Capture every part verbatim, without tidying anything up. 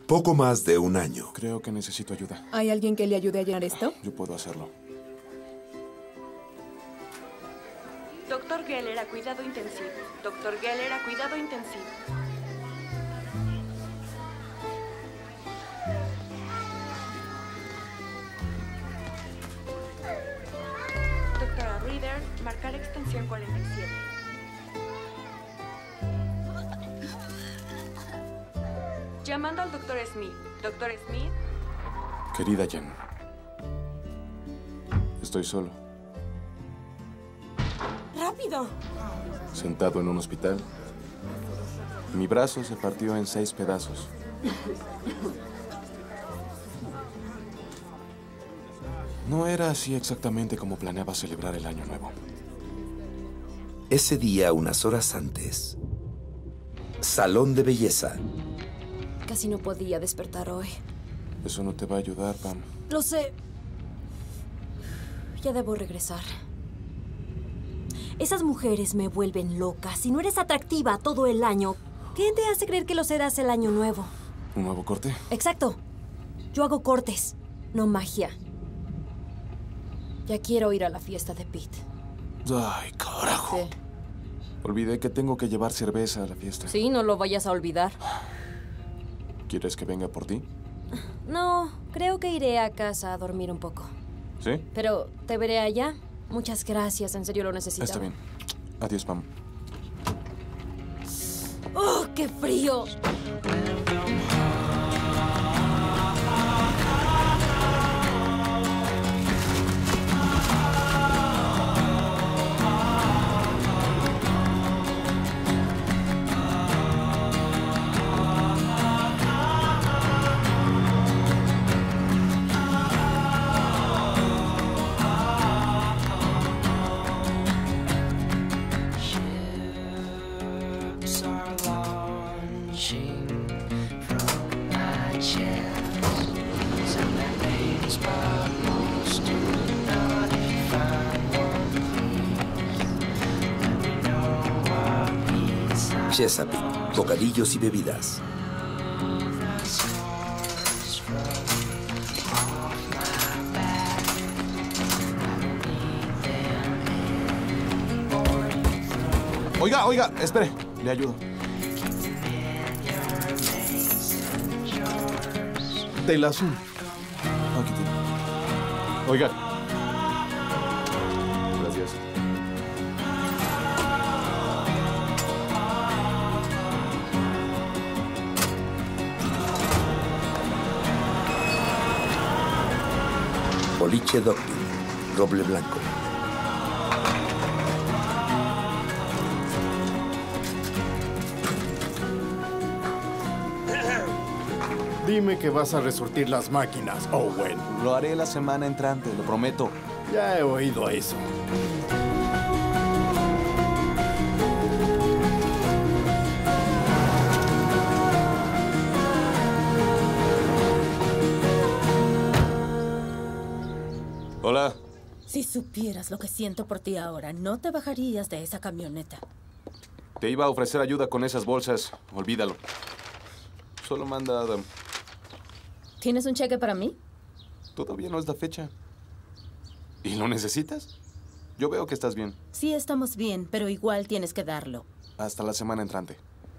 Poco más de un año. Creo que necesito ayuda. ¿Hay alguien que le ayude a llenar esto? Yo puedo hacerlo. Doctor Geller a cuidado intensivo. Doctor Geller a cuidado intensivo. Doctora Reader, marcar extensión cuarenta y siete. Llamando al doctor Smith. Doctor Smith. Querida Jen, estoy solo. ¡Rápido! Sentado en un hospital. Mi brazo se partió en seis pedazos. No era así exactamente como planeaba celebrar el Año Nuevo. Ese día, unas horas antes, salón de belleza. Casi no podía despertar hoy. Eso no te va a ayudar, Pam. Lo sé. Ya debo regresar. Esas mujeres me vuelven loca. Si no eres atractiva todo el año, ¿qué te hace creer que lo serás el año nuevo? ¿Un nuevo corte? Exacto. Yo hago cortes, no magia. Ya quiero ir a la fiesta de Pete. Ay, carajo. Sí. Olvidé que tengo que llevar cerveza a la fiesta. Sí, no lo vayas a olvidar. ¿Quieres que venga por ti? No, creo que iré a casa a dormir un poco. ¿Sí? Pero te veré allá. Muchas gracias, en serio lo necesitaba. Está bien. Adiós, Pam. ¡Oh, qué frío! Chesapeake, bocadillos y bebidas. Oiga, oiga, espere. Le ayudo. Del azul. Aquí tiene. Oiga. Gracias. Boliche Doctor, roble blanco. Dime que vas a resurtir las máquinas, Owen. Lo haré la semana entrante, lo prometo. Ya he oído eso. Hola. Si supieras lo que siento por ti ahora, no te bajarías de esa camioneta. Te iba a ofrecer ayuda con esas bolsas. Olvídalo. Solo manda a Adam. ¿Tienes un cheque para mí? Todavía no es la fecha. ¿Y lo necesitas? Yo veo que estás bien. Sí, estamos bien, pero igual tienes que darlo. Hasta la semana entrante.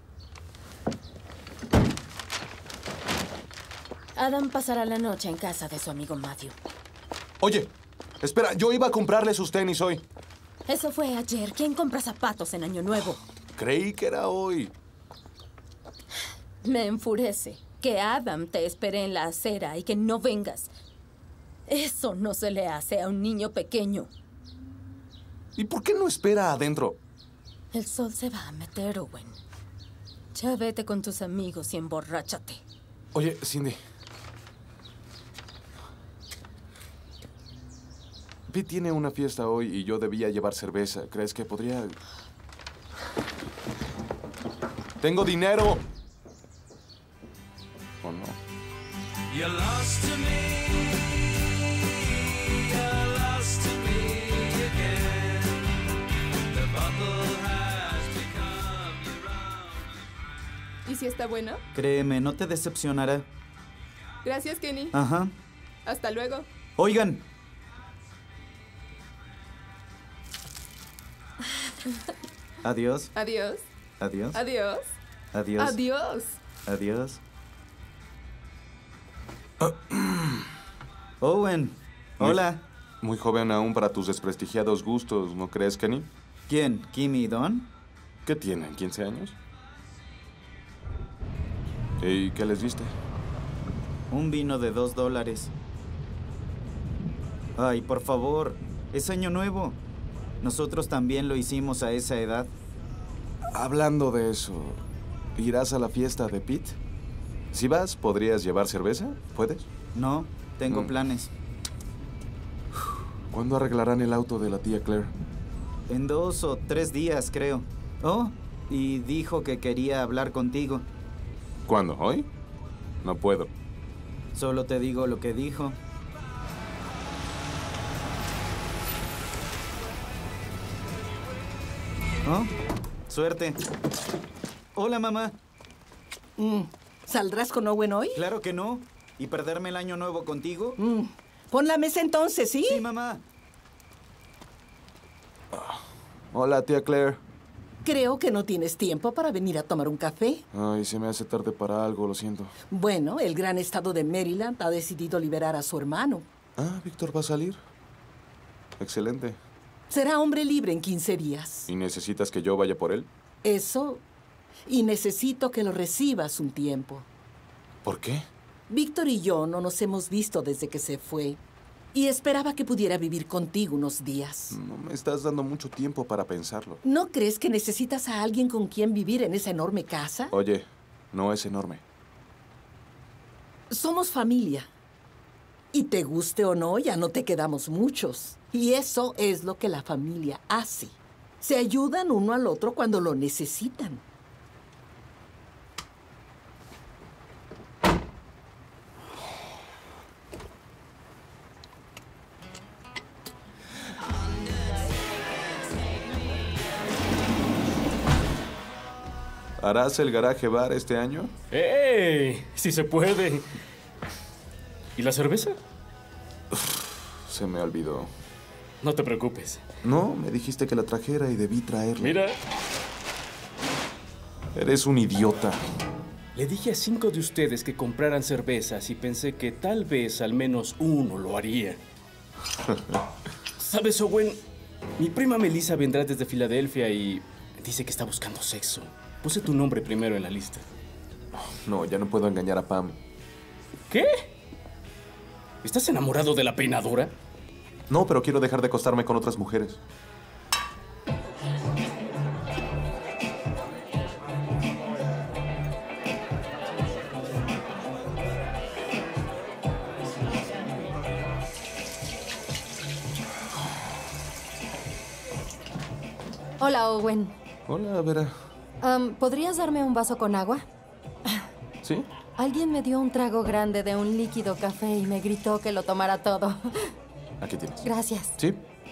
Adam pasará la noche en casa de su amigo Matthew. Oye, espera, yo iba a comprarle sus tenis hoy. Eso fue ayer. ¿Quién compra zapatos en Año Nuevo? Creí que era hoy. Me enfurece que Adam te espere en la acera y que no vengas. Eso no se le hace a un niño pequeño. ¿Y por qué no espera adentro? El sol se va a meter, Owen. Ya vete con tus amigos y emborráchate. Oye, Cindy. Pete tiene una fiesta hoy y yo debía llevar cerveza. ¿Crees que podría...? ¡Tengo dinero! ¿O no? You're lost to me. You're lost to me again. The bottle has become your own. ¿Y si está bueno? Créeme, no te decepcionará. Gracias, Kenny. Ajá. Hasta luego. Oigan. Adiós. Adiós. Adiós. Adiós. Adiós. Adiós. Adiós. Owen. Hola. Muy joven aún para tus desprestigiados gustos, ¿no crees, Kenny? ¿Quién? ¿Kimmy y Don? ¿Qué tienen? ¿quince años? ¿Y qué les diste? Un vino de dos dólares. Ay, por favor. Es año nuevo. Nosotros también lo hicimos a esa edad. Hablando de eso, ¿irás a la fiesta de Pete? Si vas, ¿podrías llevar cerveza? ¿Puedes? No, tengo Mm. planes. ¿Cuándo arreglarán el auto de la tía Claire? En dos o tres días, creo. Oh, y dijo que quería hablar contigo. ¿Cuándo? ¿Hoy? No puedo. Solo te digo lo que dijo. Oh, suerte. Hola, mamá. Mm. ¿Saldrás con Owen hoy? Claro que no. ¿Y perderme el año nuevo contigo? Mm. Pon la mesa entonces, ¿sí? Sí, mamá. Hola, tía Claire. Creo que no tienes tiempo para venir a tomar un café. Ay, se me hace tarde para algo, lo siento. Bueno, el gran estado de Maryland ha decidido liberar a su hermano. Ah, Víctor va a salir. Excelente. Será hombre libre en quince días. ¿Y necesitas que yo vaya por él? Eso. Y necesito que lo recibas un tiempo. ¿Por qué? Víctor y yo no nos hemos visto desde que se fue. Y esperaba que pudiera vivir contigo unos días. No me estás dando mucho tiempo para pensarlo. ¿No crees que necesitas a alguien con quien vivir en esa enorme casa? Oye, no es enorme. Somos familia. Y te guste o no, ya no te quedamos muchos. Y eso es lo que la familia hace. Se ayudan uno al otro cuando lo necesitan. ¿Harás el garaje bar este año? ¡Ey! ¡Si se puede! ¿Y la cerveza? Se me olvidó. No te preocupes. No, me dijiste que la trajera y debí traerla. Mira, Eres un idiota. le dije a cinco de ustedes que compraran cervezas y pensé que tal vez al menos uno lo haría. ¿Sabes, Owen? Mi prima Melissa vendrá desde Filadelfia y dice que está buscando sexo. Puse tu nombre primero en la lista. No, ya no puedo engañar a Pam. ¿Qué? ¿Estás enamorado de la peinadora? No, pero quiero dejar de acostarme con otras mujeres. Hola, Owen. Hola, Vera. Am, ¿Podrías darme un vaso con agua? ¿Sí? Alguien me dio un trago grande de un líquido café y me gritó que lo tomara todo. Aquí tienes. Gracias. ¿Sí?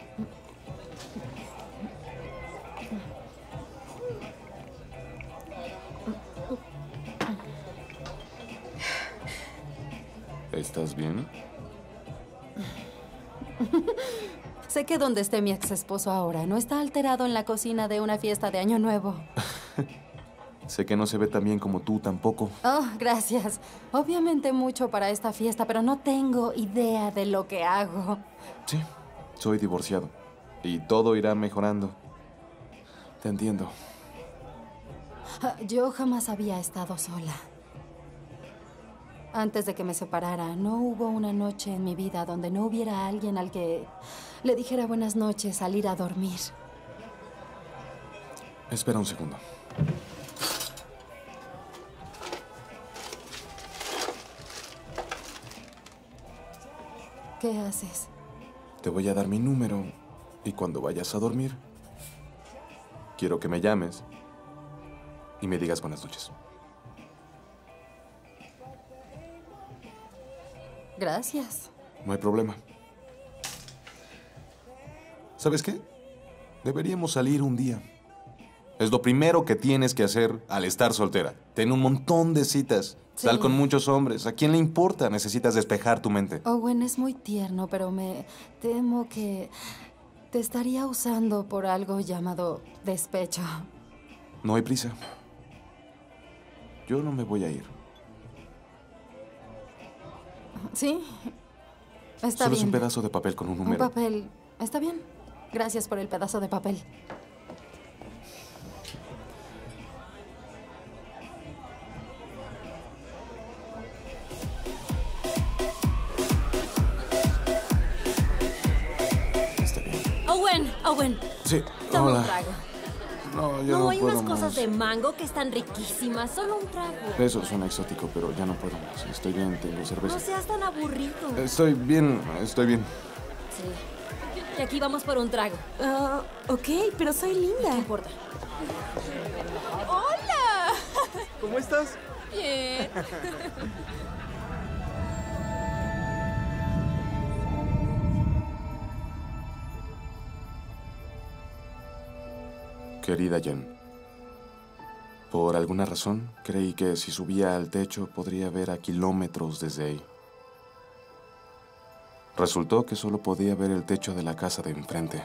¿Estás bien? Sé que donde esté mi ex esposo ahora no está alterado en la cocina de una fiesta de Año Nuevo. Sé que no se ve tan bien como tú tampoco. Oh, gracias. Obviamente mucho para esta fiesta, pero no tengo idea de lo que hago. Sí, soy divorciado. Y todo irá mejorando. Te entiendo. Ah, Yo jamás había estado sola. Antes de que me separara, no hubo una noche en mi vida donde no hubiera alguien al que le dijera buenas noches al ir a dormir. Espera un segundo. ¿Qué haces? Te voy a dar mi número y cuando vayas a dormir, quiero que me llames y me digas buenas noches. Gracias. No hay problema. ¿Sabes qué? Deberíamos salir un día. Es lo primero que tienes que hacer al estar soltera. Ten un montón de citas. Sí. Sal con muchos hombres. ¿A quién le importa? Necesitas despejar tu mente. Owen es muy tierno, pero me temo que te estaría usando por algo llamado despecho. No hay prisa. Yo no me voy a ir. Sí, está Solo bien. es un pedazo de papel con un Un número. papel. Está bien. Gracias por el pedazo de papel. Owen, Owen, Sí, toma un hola. trago. No, yo No, no hay puedo unas cosas más. de mango que están riquísimas. Solo un trago. Eso suena exótico, pero ya no puedo más. Estoy bien, tengo cerveza. No seas tan aburrido. Estoy bien, estoy bien. Sí. Y aquí vamos por un trago. Ah, ok, pero soy linda. No importa. ¡Hola! ¿Cómo estás? Bien. Querida Jen, por alguna razón creí que si subía al techo podría ver a kilómetros desde ahí. Resultó que solo podía ver el techo de la casa de enfrente.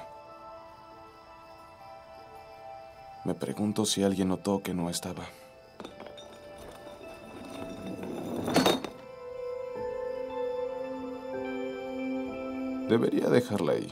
Me pregunto si alguien notó que no estaba. Debería dejarla ahí.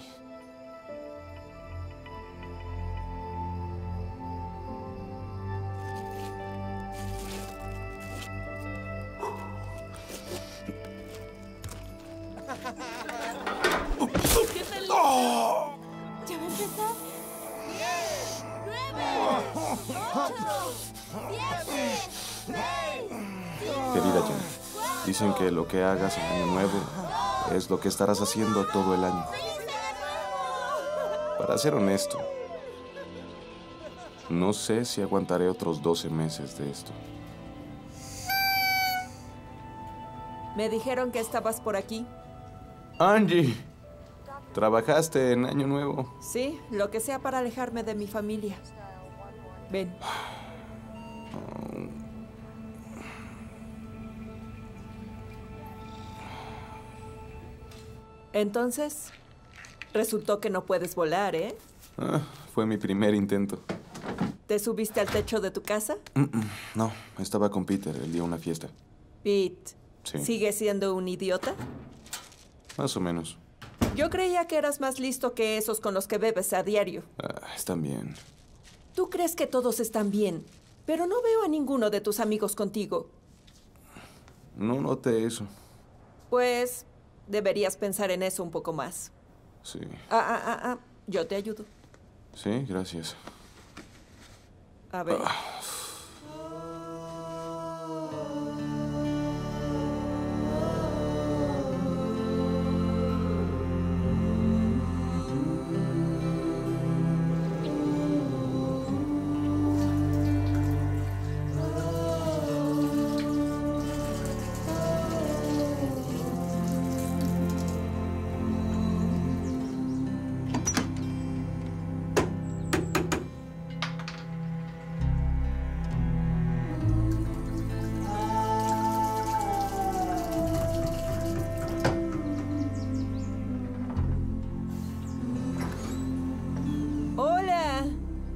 ¿Qué tal? ¡Oh! ¿Ya va a empezar? diez, nueve, ocho, siete, seis, Querida Jen, dicen que lo que hagas en Año Nuevo es lo que estarás haciendo todo el año. Para ser honesto, no sé si aguantaré otros doce meses de esto. Me dijeron que estabas por aquí. Angie, ¿trabajaste en Año Nuevo? Sí, lo que sea para alejarme de mi familia. Ven. Entonces, resultó que no puedes volar, ¿eh? Ah, fue mi primer intento. ¿Te subiste al techo de tu casa? Mm-mm, no, estaba con Peter el día de una fiesta. Pete, Sí. ¿sigues siendo un idiota? Más o menos. Yo creía que eras más listo que esos con los que bebes a diario. Ah, están bien. Tú crees que todos están bien, pero no veo a ninguno de tus amigos contigo. No noté eso. Pues deberías pensar en eso un poco más. Sí. Ah, ah, ah, ah. Yo te ayudo. Sí, gracias. A ver. Hola.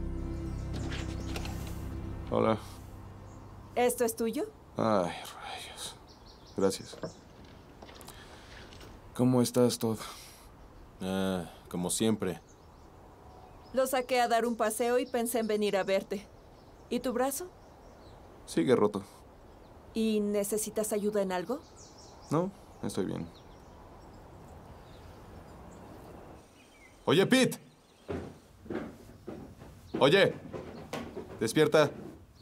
Hola. ¿Esto es tuyo? Ay, rayos. Gracias. ¿Cómo estás, Todd? Ah, como siempre. Lo saqué a dar un paseo y pensé en venir a verte. ¿Y tu brazo? Sigue roto. ¿Y necesitas ayuda en algo? No, estoy bien. Oye, Pete. Oye, despierta.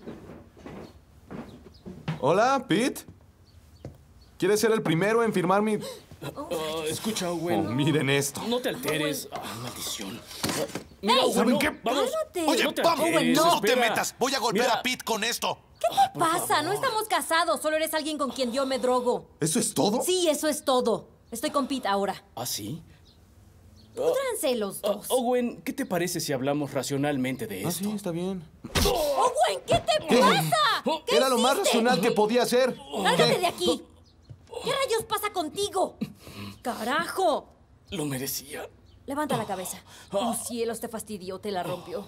Hola, Pete. ¿Quieres ser el primero en firmar mi...? Ah, escucha, Owen. Oh, miren esto. No te alteres. Ah, maldición. Mira, Owen, ¿saben no, qué? Vamos. Oye, no te vamos, alteres, no te espera. metas. Voy a golpear Mira. a Pete con esto. ¿Qué te pasa? No estamos casados. Solo eres alguien con quien yo me drogo. ¿Eso es todo? Sí, eso es todo. Estoy con Pete ahora. ¿Ah, sí? Púdranse los dos. Oh, Owen, ¿qué te parece si hablamos racionalmente de esto? Ah, sí, está bien. Owen, ¿qué te ¿Qué? pasa? ¿Qué Era lo más hiciste? racional que podía hacer. ¡Lárgate ¿Qué? de aquí! ¿Qué rayos pasa contigo? ¡Carajo! Lo merecía. Levanta la cabeza. Oh, cielos, te fastidió, te la rompió.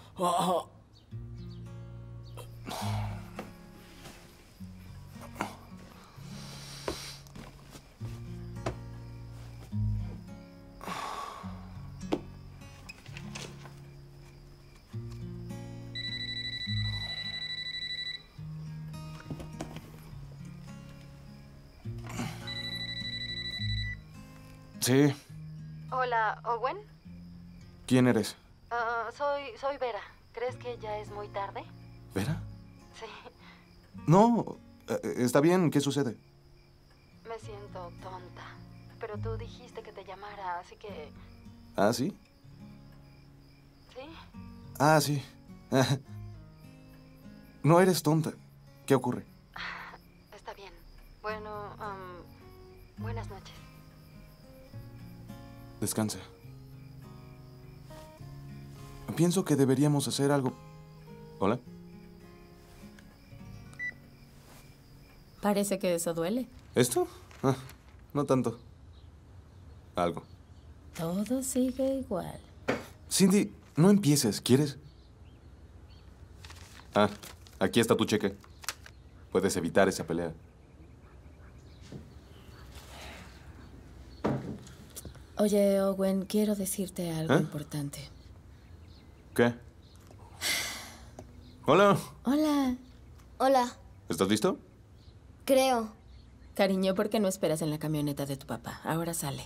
Sí. Hola, Owen. ¿Quién eres? Ah, soy, soy Vera. ¿Crees que ya es muy tarde? ¿Vera? Sí. No, eh, está bien. ¿Qué sucede? Me siento tonta. Pero tú dijiste que te llamara, así que... ¿Ah, sí? ¿Sí? Ah, sí. No eres tonta. ¿Qué ocurre? Está bien. Bueno, um, buenas noches. Descansa. Pienso que deberíamos hacer algo. ¿Hola? Parece que eso duele. ¿Esto? Ah, no tanto. Algo. Todo sigue igual. Cindy, no empieces, ¿quieres? Ah, aquí está tu cheque. Puedes evitar esa pelea. Oye, Owen, quiero decirte algo ¿Eh? importante. ¿Qué? Hola. Hola. Hola. ¿Estás listo? Creo. Cariño, ¿por qué no esperas en la camioneta de tu papá? Ahora sale.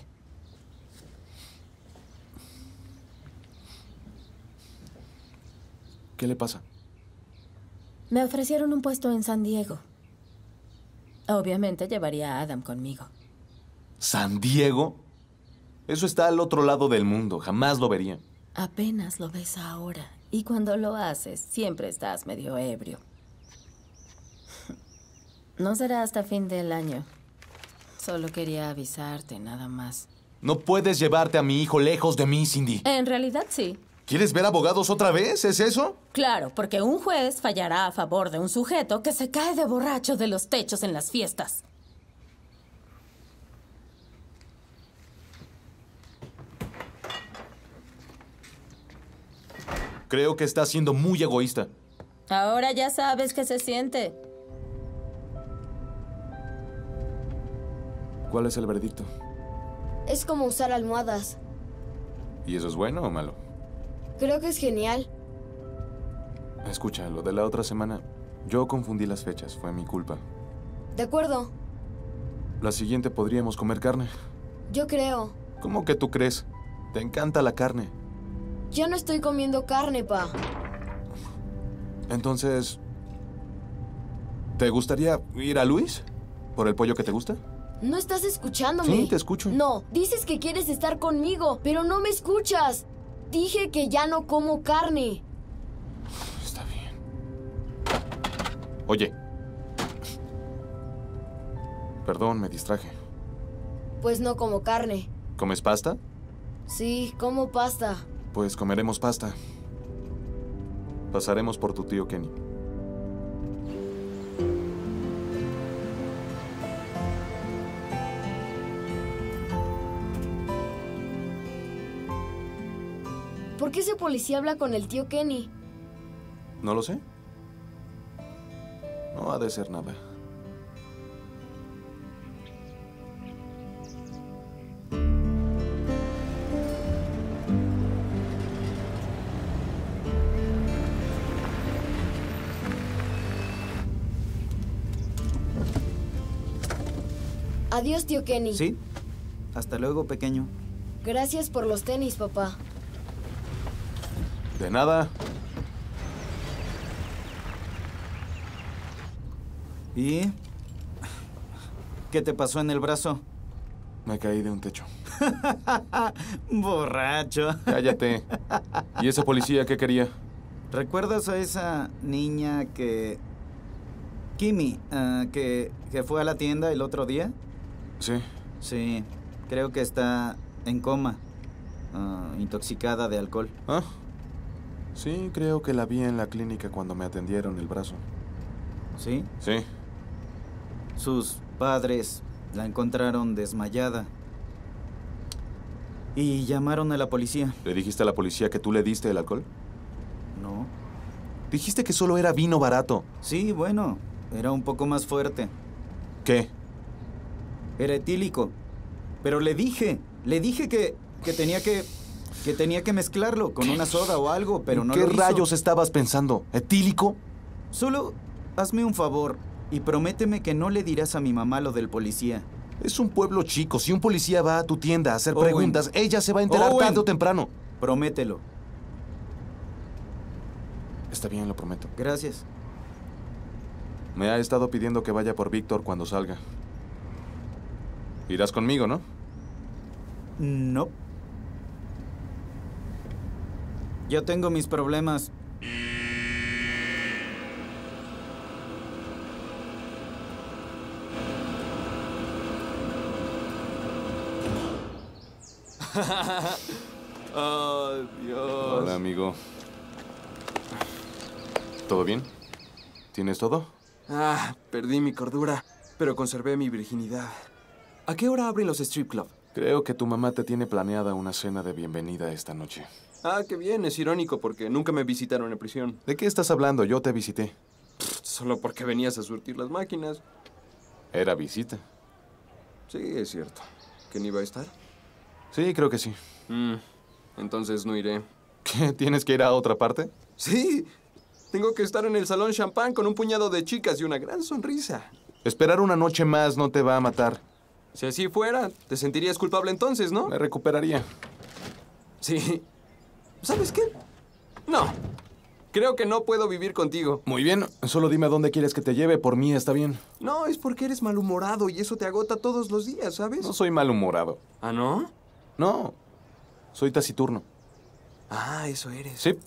¿Qué le pasa? Me ofrecieron un puesto en San Diego. Obviamente llevaría a Adam conmigo. ¿San Diego? Eso está al otro lado del mundo. Jamás lo vería. Apenas lo ves ahora. Y cuando lo haces, siempre estás medio ebrio. No será hasta fin del año. Solo quería avisarte, nada más. No puedes llevarte a mi hijo lejos de mí, Cindy. En realidad, sí. ¿Quieres ver abogados otra vez? ¿Es eso? Claro, porque un juez fallará a favor de un sujeto que se cae de borracho de los techos en las fiestas. Creo que estás siendo muy egoísta. Ahora ya sabes qué se siente. ¿Cuál es el veredicto? Es como usar almohadas. ¿Y eso es bueno o malo? Creo que es genial. Escucha, lo de la otra semana, yo confundí las fechas, fue mi culpa. De acuerdo. La siguiente podríamos comer carne. Yo creo. ¿Cómo que tú crees? Te encanta la carne. Ya no estoy comiendo carne, pa. Entonces, ¿te gustaría ir a Luis? ¿Por el pollo que te gusta? ¿No estás escuchándome? Sí, te escucho. No, dices que quieres estar conmigo, pero no me escuchas. Dije que ya no como carne. Está bien. Oye. Perdón, me distraje. Pues no como carne. ¿Comes pasta? Sí, como pasta. Pues comeremos pasta. Pasaremos por tu tío Kenny. ¿Por qué ese policía habla con el tío Kenny? No lo sé. No ha de ser nada. Adiós, tío Kenny. Sí. Hasta luego, pequeño. Gracias por los tenis, papá. De nada. ¿Y qué te pasó en el brazo? Me caí de un techo. Borracho. Cállate. ¿Y ese policía qué quería? ¿Recuerdas a esa niña que... Kimi, uh, que, que fue a la tienda el otro día? Sí. Sí, creo que está en coma. ah, intoxicada de alcohol. Ah, sí, creo que la vi en la clínica cuando me atendieron el brazo. ¿Sí? Sí. Sus padres la encontraron desmayada y llamaron a la policía. ¿Le dijiste a la policía que tú le diste el alcohol? No. Dijiste que solo era vino barato. Sí, bueno, era un poco más fuerte. ¿Qué? Era etílico. Pero le dije, le dije que, que tenía que, que tenía que mezclarlo con una soda o algo, pero no lo hizo. ¿Qué rayos estabas pensando? ¿Etílico? Solo hazme un favor y prométeme que no le dirás a mi mamá lo del policía. Es un pueblo chico. Si un policía va a tu tienda a hacer Owen. preguntas, ella se va a enterar Owen. tarde o temprano. Promételo. Está bien, lo prometo. Gracias. Me ha estado pidiendo que vaya por Víctor cuando salga. Irás conmigo, ¿no? No. Yo tengo mis problemas. Oh, Dios. Hola, amigo. ¿Todo bien? ¿Tienes todo? Ah, perdí mi cordura, pero conservé mi virginidad. ¿A qué hora abren los strip club? Creo que tu mamá te tiene planeada una cena de bienvenida esta noche. Ah, qué bien, es irónico porque nunca me visitaron en prisión. ¿De qué estás hablando? Yo te visité. Pff, solo porque venías a surtir las máquinas. Era visita. Sí, es cierto. ¿Quién iba a estar? Sí, creo que sí. Mm, entonces no iré. ¿Qué? ¿Tienes que ir a otra parte? Sí. Tengo que estar en el salón champán con un puñado de chicas y una gran sonrisa. Esperar una noche más no te va a matar. Si así fuera, te sentirías culpable entonces, ¿no? Me recuperaría. Sí. ¿Sabes qué? No. Creo que no puedo vivir contigo. Muy bien. Solo dime a dónde quieres que te lleve. Por mí está bien. No, es porque eres malhumorado y eso te agota todos los días, ¿sabes? No soy malhumorado. ¿Ah, no? No. Soy taciturno. Ah, eso eres. Sí.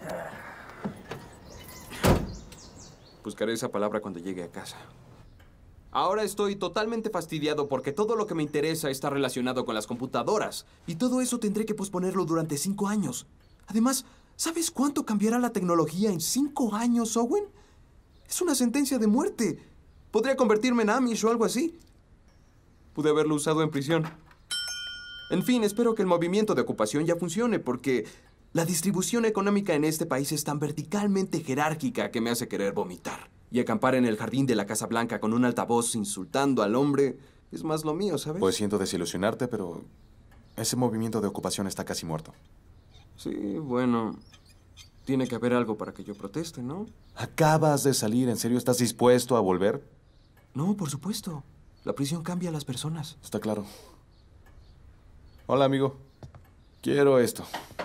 Buscaré esa palabra cuando llegue a casa. Ahora estoy totalmente fastidiado porque todo lo que me interesa está relacionado con las computadoras. Y todo eso tendré que posponerlo durante cinco años. Además, ¿sabes cuánto cambiará la tecnología en cinco años, Owen? Es una sentencia de muerte. Podría convertirme en Amish o algo así. Pude haberlo usado en prisión. En fin, espero que el movimiento de ocupación ya funcione porque la distribución económica en este país es tan verticalmente jerárquica que me hace querer vomitar. Y acampar en el jardín de la Casa Blanca con un altavoz insultando al hombre es más lo mío, ¿sabes? Pues siento desilusionarte, pero ese movimiento de ocupación está casi muerto. Sí, bueno, tiene que haber algo para que yo proteste, ¿no? Acabas de salir. ¿En serio estás dispuesto a volver? No, por supuesto. La prisión cambia a las personas. Está claro. Hola, amigo. Quiero esto.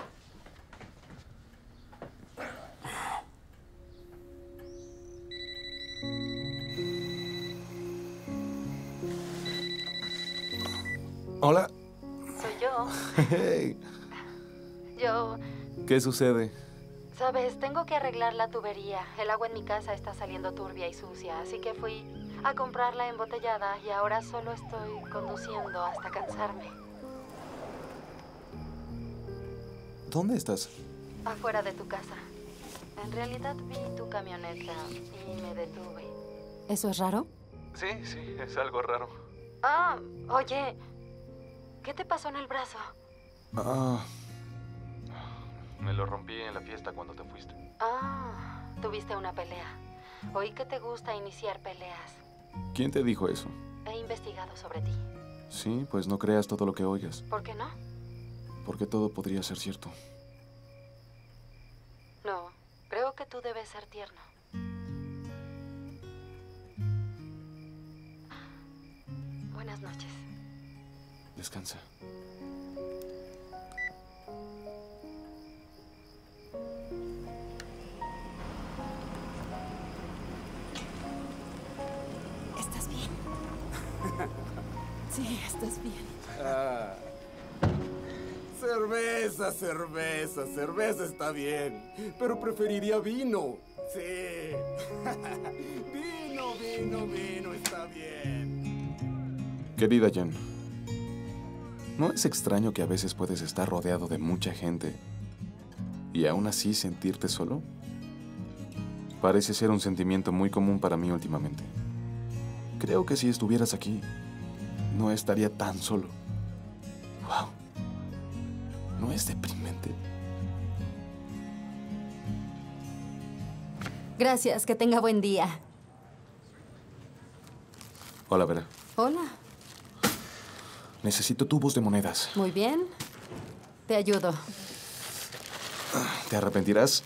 Hola. Soy yo. Hey. Yo... ¿Qué sucede? Sabes, tengo que arreglar la tubería. El agua en mi casa está saliendo turbia y sucia, así que fui a comprarla embotellada y ahora solo estoy conduciendo hasta cansarme. ¿Dónde estás? Afuera de tu casa. En realidad vi tu camioneta y me detuve. ¿Eso es raro? Sí, sí, es algo raro. Ah, oye, ¿qué te pasó en el brazo? Ah, me lo rompí en la fiesta cuando te fuiste. Ah, tuviste una pelea. Oí que te gusta iniciar peleas. ¿Quién te dijo eso? He investigado sobre ti. Sí, pues no creas todo lo que oigas. ¿Por qué no? Porque todo podría ser cierto. No, creo que tú debes ser tierno. Buenas noches. Descansa. ¿Estás bien? Sí, estás bien. Ah. Cerveza, cerveza, cerveza está bien, pero preferiría vino. Sí. Vino, vino, vino, está bien. Querida Jen, ¿No es extraño que a veces puedes estar rodeado de mucha gente y aún así sentirte solo? Parece ser un sentimiento muy común para mí últimamente. Creo que si estuvieras aquí, no estaría tan solo. ¡Wow! ¿No es deprimente? Gracias, que tenga buen día. Hola, Vera. Hola. Necesito tubos de monedas. Muy bien. Te ayudo. ¿Te arrepentirás?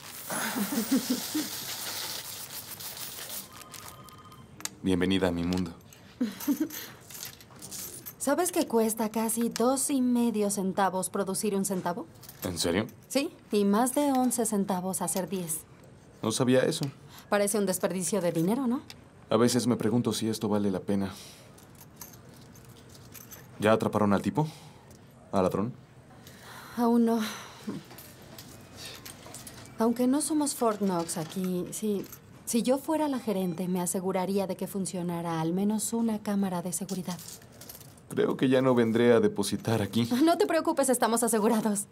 Bienvenida a mi mundo. ¿Sabes que cuesta casi dos y medio centavos producir un centavo? ¿En serio? Sí, y más de once centavos hacer diez. No sabía eso. Parece un desperdicio de dinero, ¿no? A veces me pregunto si esto vale la pena. ¿Ya atraparon al tipo? ¿Al ladrón? Aún no. Aunque no somos Fort Knox aquí, si, si yo fuera la gerente, me aseguraría de que funcionara al menos una cámara de seguridad. Creo que ya no vendré a depositar aquí. No te preocupes, estamos asegurados.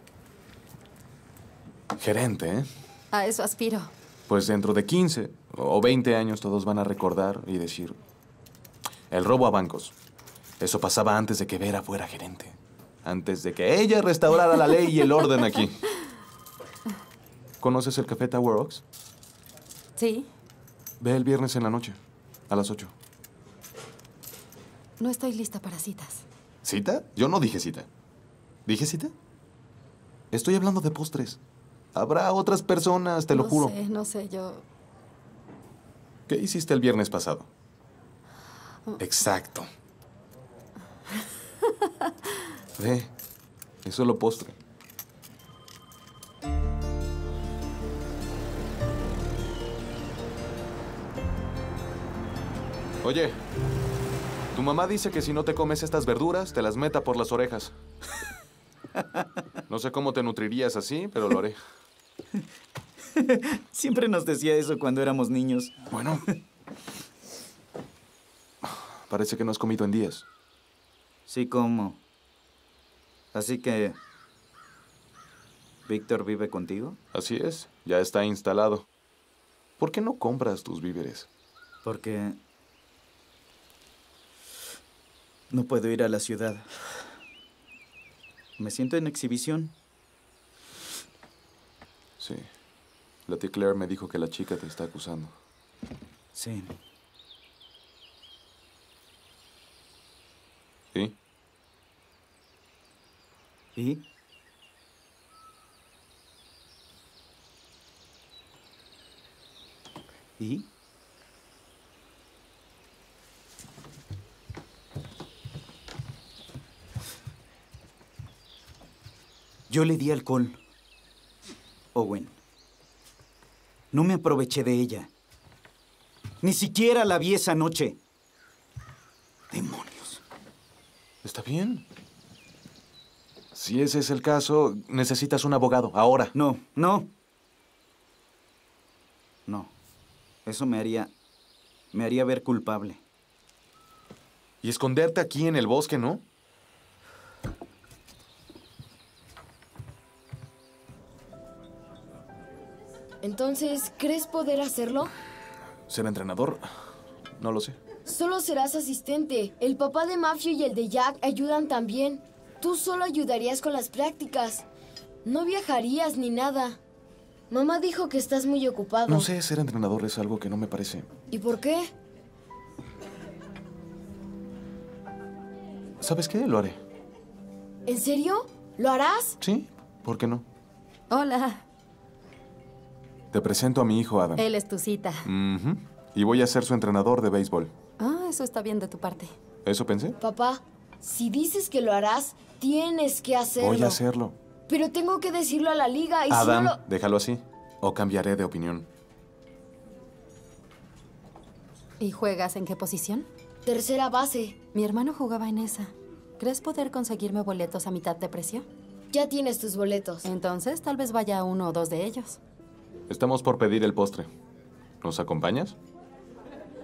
Gerente, ¿eh? A eso aspiro. Pues dentro de quince o veinte años todos van a recordar y decir... El robo a bancos. Eso pasaba antes de que Vera fuera gerente. Antes de que ella restaurara la ley y el orden aquí. ¿Conoces el café Tower Oaks? Sí. Ve el viernes en la noche, a las ocho. No estoy lista para citas. ¿Cita? Yo no dije cita. ¿Dije cita? Estoy hablando de postres. Habrá otras personas, te lo juro. No sé, no sé, yo... ¿Qué hiciste el viernes pasado? Exacto. Ve, es solo postre. Oye, tu mamá dice que si no te comes estas verduras, te las meta por las orejas. No sé cómo te nutrirías así, pero lo haré. Siempre nos decía eso cuando éramos niños. Bueno. Parece que no has comido en días. Sí, como. Así que... ¿Víctor vive contigo? Así es, ya está instalado. ¿Por qué no compras tus víveres? Porque... no puedo ir a la ciudad. Me siento en exhibición. Sí. La tía Claire me dijo que la chica te está acusando. Sí. ¿Sí? ¿Y? ¿Y? Yo le di alcohol. Owen. No me aproveché de ella. Ni siquiera la vi esa noche. Demonios. Está bien. Si ese es el caso, necesitas un abogado, ahora. No, no. No. Eso me haría... me haría ver culpable. Y esconderte aquí en el bosque, ¿no? Entonces, ¿crees poder hacerlo? ¿Ser entrenador? No lo sé. Solo serás asistente. El papá de Matthew y el de Jack ayudan también. Tú solo ayudarías con las prácticas. No viajarías ni nada. Mamá dijo que estás muy ocupado. No sé, ser entrenador es algo que no me parece. ¿Y por qué? ¿Sabes qué? Lo haré. ¿En serio? ¿Lo harás? Sí, ¿por qué no? Hola. Te presento a mi hijo Adam. Él es tu cita. Ujú. Y voy a ser su entrenador de béisbol. Ah, eso está bien de tu parte. ¿Eso pensé? Papá, si dices que lo harás, tienes que hacerlo. Voy a hacerlo. Pero tengo que decirlo a la liga y Adam, si no lo... déjalo así. O cambiaré de opinión. ¿Y juegas en qué posición? Tercera base. Mi hermano jugaba en esa. ¿Crees poder conseguirme boletos a mitad de precio? Ya tienes tus boletos. Entonces, tal vez vaya a uno o dos de ellos. Estamos por pedir el postre. ¿Nos acompañas?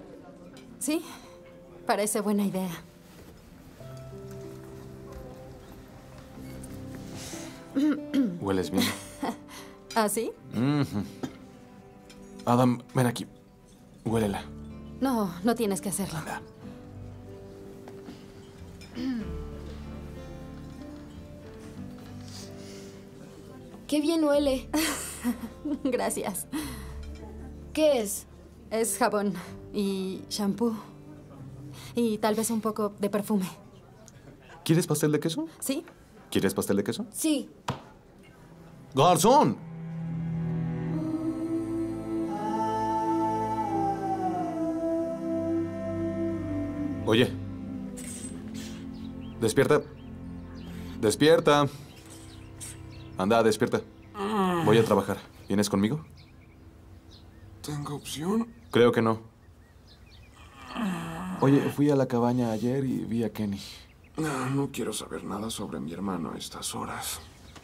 Sí, parece buena idea. Hueles bien. ¿Ah, sí? Ujú. Adam, ven aquí. Huélela. No, no tienes que hacerlo. Anda. ¡Qué bien huele! Gracias. ¿Qué es? Es jabón y shampoo. Y tal vez un poco de perfume. ¿Quieres pastel de queso? ¿Sí? ¿Quieres pastel de queso? Sí. ¡Garzón! Oye. Despierta. Despierta. Anda, despierta. Voy a trabajar. ¿Vienes conmigo? ¿Tengo opción? Creo que no. Oye, fui a la cabaña ayer y vi a Kenny. No, no quiero saber nada sobre mi hermano a estas horas.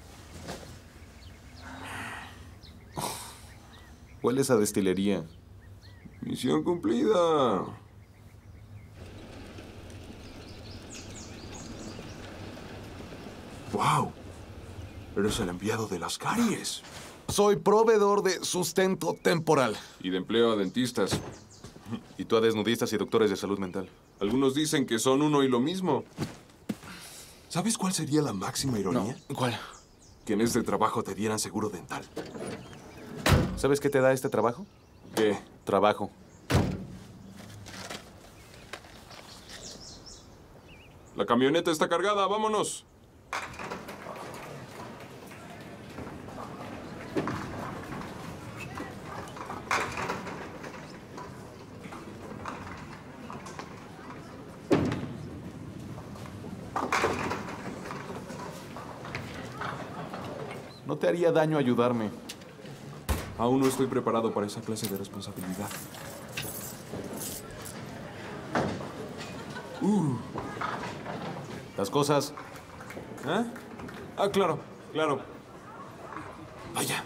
Hueles a destilería. Misión cumplida. ¡Wow! Eres el enviado de las caries. Soy proveedor de sustento temporal. Y de empleo a dentistas. Y tú a desnudistas y doctores de salud mental. Algunos dicen que son uno y lo mismo. ¿Sabes cuál sería la máxima ironía? No. ¿Cuál? Que en este trabajo te dieran seguro dental. ¿Sabes qué te da este trabajo? ¿Qué? Trabajo. La camioneta está cargada, vámonos. No te haría daño ayudarme. Aún no estoy preparado para esa clase de responsabilidad. Uh. Las cosas. ¿Eh? Ah, claro, claro. Vaya.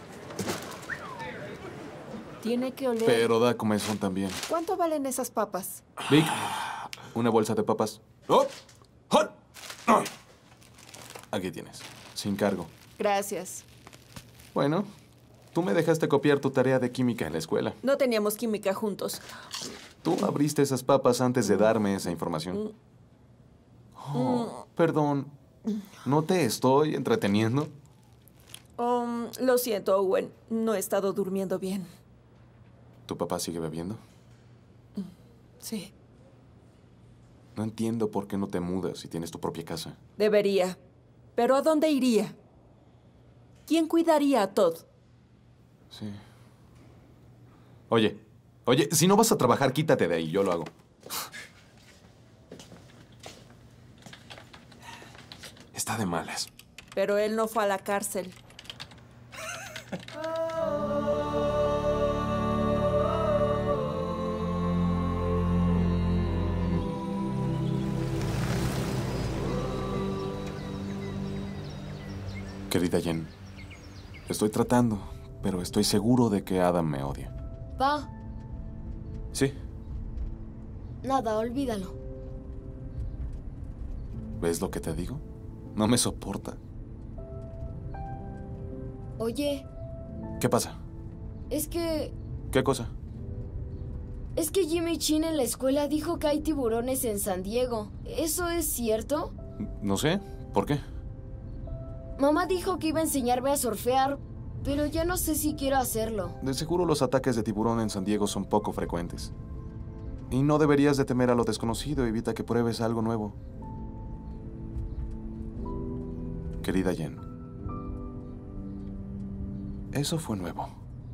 Tiene que oler. Pero da comezón también. ¿Cuánto valen esas papas? Vic, una bolsa de papas. ¡Oh! ¡Oh! ¡Oh! Aquí tienes, sin cargo. Gracias. Bueno, tú me dejaste copiar tu tarea de química en la escuela. No teníamos química juntos. Tú abriste esas papas antes de darme esa información. Oh, perdón, ¿no te estoy entreteniendo? Um, lo siento, Owen. No he estado durmiendo bien. ¿Tu papá sigue bebiendo? Sí. No entiendo por qué no te mudas si tienes tu propia casa. Debería. ¿Pero a dónde iría? ¿Quién cuidaría a Todd? Sí. Oye, oye, si no vas a trabajar, quítate de ahí, yo lo hago. Está de malas. Pero él no fue a la cárcel. Querida Jen, estoy tratando, pero estoy seguro de que Adam me odia. Pa, Sí, nada, olvídalo. ¿ves lo que te digo? No me soporta. Oye, ¿Qué pasa? es que... ¿Qué cosa? Es que Jimmy Chin en la escuela dijo que hay tiburones en San Diego. ¿Eso es cierto? No sé, ¿por qué? Mamá dijo que iba a enseñarme a surfear, pero ya no sé si quiero hacerlo. De seguro los ataques de tiburón en San Diego son poco frecuentes. Y no deberías de temer a lo desconocido, evita que pruebes algo nuevo. Querida Jen, eso fue nuevo.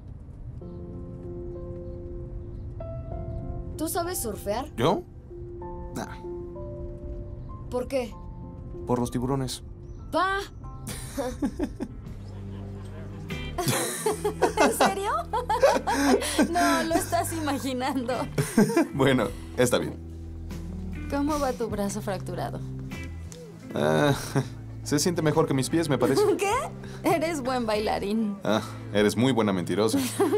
¿Tú sabes surfear? ¿Yo? Nah, ¿Por qué? por los tiburones. ¡Pa! ¿En serio? No, lo estás imaginando. Bueno, está bien. ¿Cómo va tu brazo fracturado? Ah, se siente mejor que mis pies, me parece. ¿Qué? Eres buen bailarín. Ah, eres muy buena mentirosa.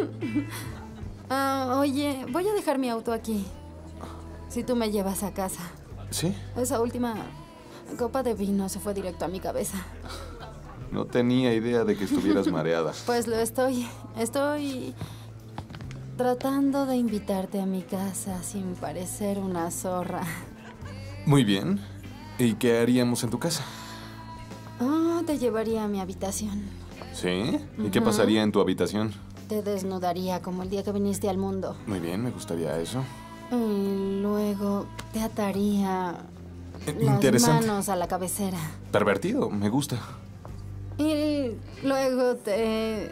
Ah, oye, voy a dejar mi auto aquí. Si tú me llevas a casa. ¿Sí? Esa última copa de vino se fue directo a mi cabeza. No tenía idea de que estuvieras mareada. Pues lo estoy. Estoy tratando de invitarte a mi casa sin parecer una zorra. Muy bien. ¿Y qué haríamos en tu casa? Oh, te llevaría a mi habitación. ¿Sí? ¿Y qué Ujú. pasaría en tu habitación? Te desnudaría como el día que viniste al mundo. Muy bien, me gustaría eso. Y luego te ataría las Interesante. manos a la cabecera. Pervertido, me gusta. Y luego te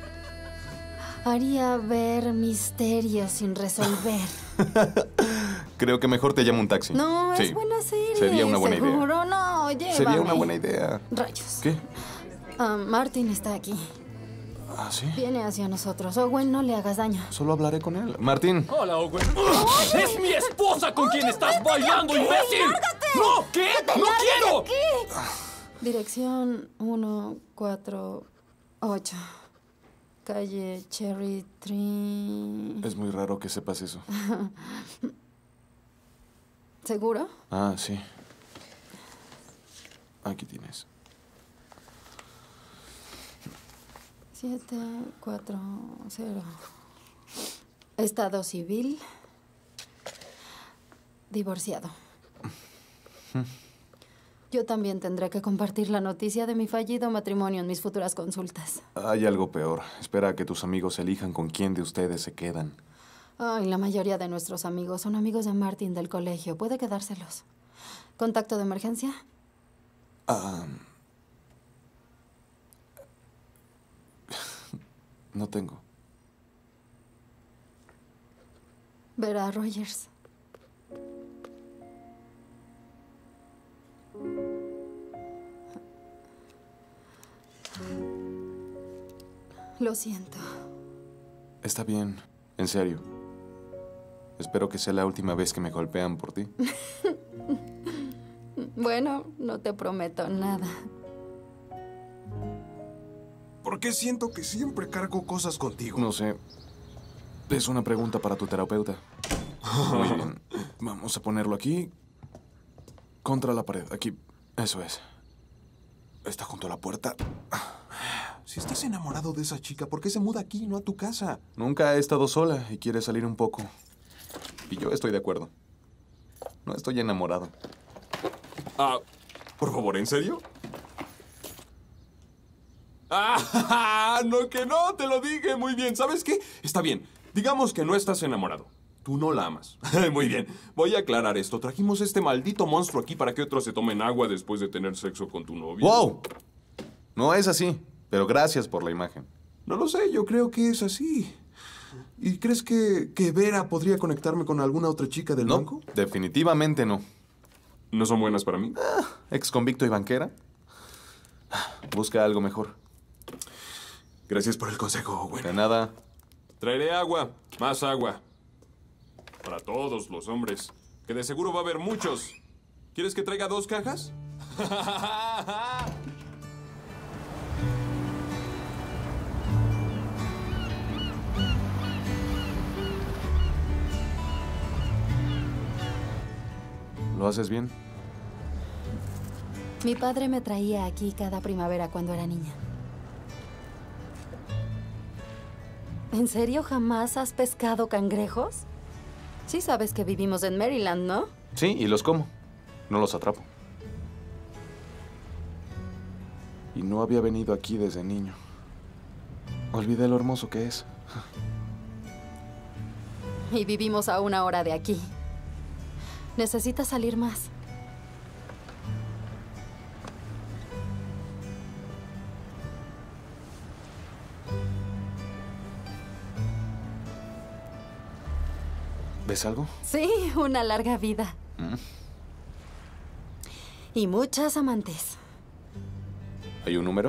haría ver misterios sin resolver. Creo que mejor te llamo un taxi. No, es Sí. buena serie. Sería una buena idea. Seguro, no, llévame. Sería una buena idea. Rayos. ¿Qué? Ah, Martin está aquí. ¿Ah, sí? Viene hacia nosotros. Owen, no le hagas daño. Solo hablaré con él. Martín. Hola, Owen. ¡Es mi esposa con quien estás bailando, imbécil! ¡No! ¿Qué? ¡No quiero! Dirección uno cuatro ocho. Calle Cherry Tree. Es muy raro que sepas eso. ¿Seguro? Ah, sí. Aquí tienes. siete cuatro cero. Estado civil. Divorciado. Yo también tendré que compartir la noticia de mi fallido matrimonio en mis futuras consultas. Hay algo peor. Espera a que tus amigos elijan con quién de ustedes se quedan. Ay, la mayoría de nuestros amigos son amigos de Martin del colegio. Puede quedárselos. ¿Contacto de emergencia? Ah. No tengo. Vera Rogers. Lo siento. Está bien. En serio. Espero que sea la última vez que me golpean por ti. Bueno, no te prometo nada. ¿Por qué siento que siempre cargo cosas contigo? No sé. Es una pregunta para tu terapeuta. Muy bien. Vamos a ponerlo aquí. Contra la pared. Aquí. Eso es. Está junto a la puerta. Si estás enamorado de esa chica, ¿por qué se muda aquí, no a tu casa? Nunca he estado sola y quiere salir un poco. Y yo estoy de acuerdo. No estoy enamorado. Ah, por favor, ¿en serio? Ah, no, que no, te lo dije. Muy bien, ¿sabes qué? Está bien. Digamos que no estás enamorado. Tú no la amas. Muy bien. Voy a aclarar esto. Trajimos este maldito monstruo aquí para que otros se tomen agua después de tener sexo con tu novio. ¡Wow! No es así, pero gracias por la imagen. No lo sé, yo creo que es así. ¿Y crees que, que Vera podría conectarme con alguna otra chica del No, banco? definitivamente no. ¿No son buenas para mí? Ah, ex convicto y banquera. Busca algo mejor. Gracias por el consejo, Owen. De nada. Traeré agua, más agua. Para todos los hombres, que de seguro va a haber muchos. ¿Quieres que traiga dos cajas? ¿Lo haces bien? Mi padre me traía aquí cada primavera cuando era niña. ¿En serio jamás has pescado cangrejos? Sí sabes que vivimos en Maryland, ¿no? Sí, y los como. No los atrapo. Y no había venido aquí desde niño. Olvidé lo hermoso que es. Y vivimos a una hora de aquí. Necesitas salir más. ¿Ves algo? Sí, una larga vida. Mm. Y muchas amantes. ¿Hay un número?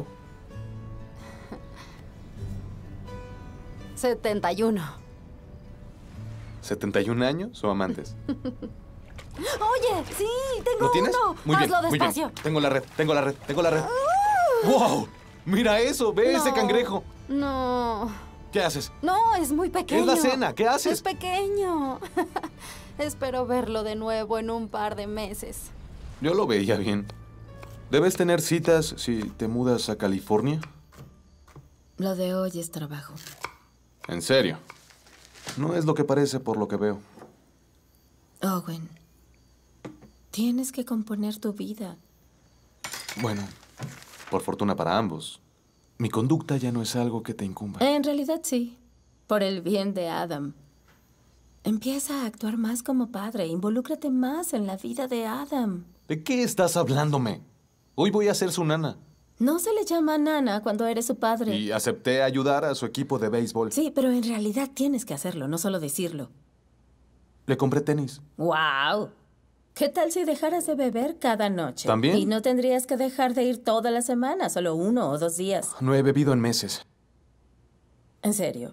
setenta y uno. ¿setenta y un años o amantes? Oye, sí, tengo ¿Lo tienes? uno. Muy bien, Hazlo muy bien. despacio. Tengo la red, tengo la red, tengo la red. ¡Wow! ¡Mira eso! ¡Ve ese No. cangrejo! No, ¿Qué haces? no, es muy pequeño. Es la cena, ¿qué haces? Es pequeño. Espero verlo de nuevo en un par de meses. Yo lo veía bien. ¿Debes tener citas si te mudas a California? Lo de hoy es trabajo. ¿En serio? No es lo que parece por lo que veo. Owen, tienes que componer tu vida. Bueno, por fortuna para ambos. Mi conducta ya no es algo que te incumba. En realidad sí, por el bien de Adam. Empieza a actuar más como padre. Involúcrate más en la vida de Adam. ¿De qué estás hablándome? Hoy voy a ser su nana. No se le llama nana cuando eres su padre. Y acepté ayudar a su equipo de béisbol. Sí, pero en realidad tienes que hacerlo, no solo decirlo. Le compré tenis. ¡Wow! ¿Qué tal si dejaras de beber cada noche? ¿También? Y no tendrías que dejar de ir toda la semana, solo uno o dos días. No he bebido en meses. ¿En serio?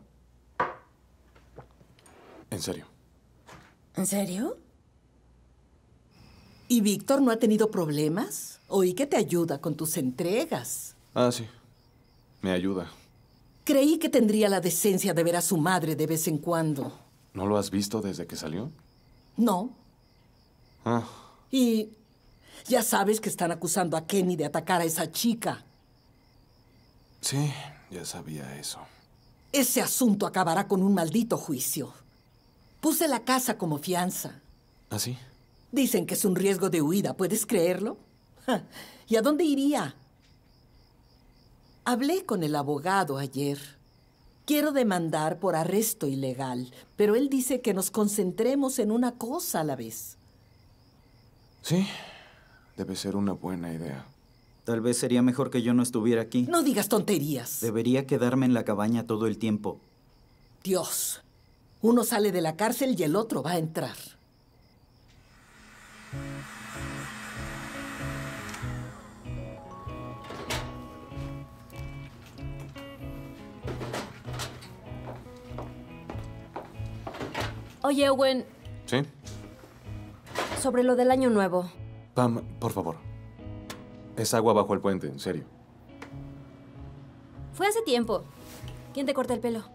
En serio. ¿En serio? ¿Y Víctor no ha tenido problemas? Oí que te ayuda con tus entregas. Ah, sí. Me ayuda. Creí que tendría la decencia de ver a su madre de vez en cuando. ¿No lo has visto desde que salió? No. Ah, Y ya sabes que están acusando a Kenny de atacar a esa chica. sí, ya sabía eso. Ese asunto acabará con un maldito juicio. Puse la casa como fianza. ¿Ah, sí? Dicen que es un riesgo de huida, ¿puedes creerlo? Ja, ¿y a dónde iría? Hablé con el abogado ayer. Quiero demandar por arresto ilegal, pero él dice que nos concentremos en una cosa a la vez. Sí, debe ser una buena idea. Tal vez sería mejor que yo no estuviera aquí. No digas tonterías. Debería quedarme en la cabaña todo el tiempo. Dios, uno sale de la cárcel y el otro va a entrar. Oye, Owen, ¿Sí? sobre lo del año nuevo. Pam, por favor. Es agua bajo el puente, en serio. Fue hace tiempo. ¿Quién te corta el pelo?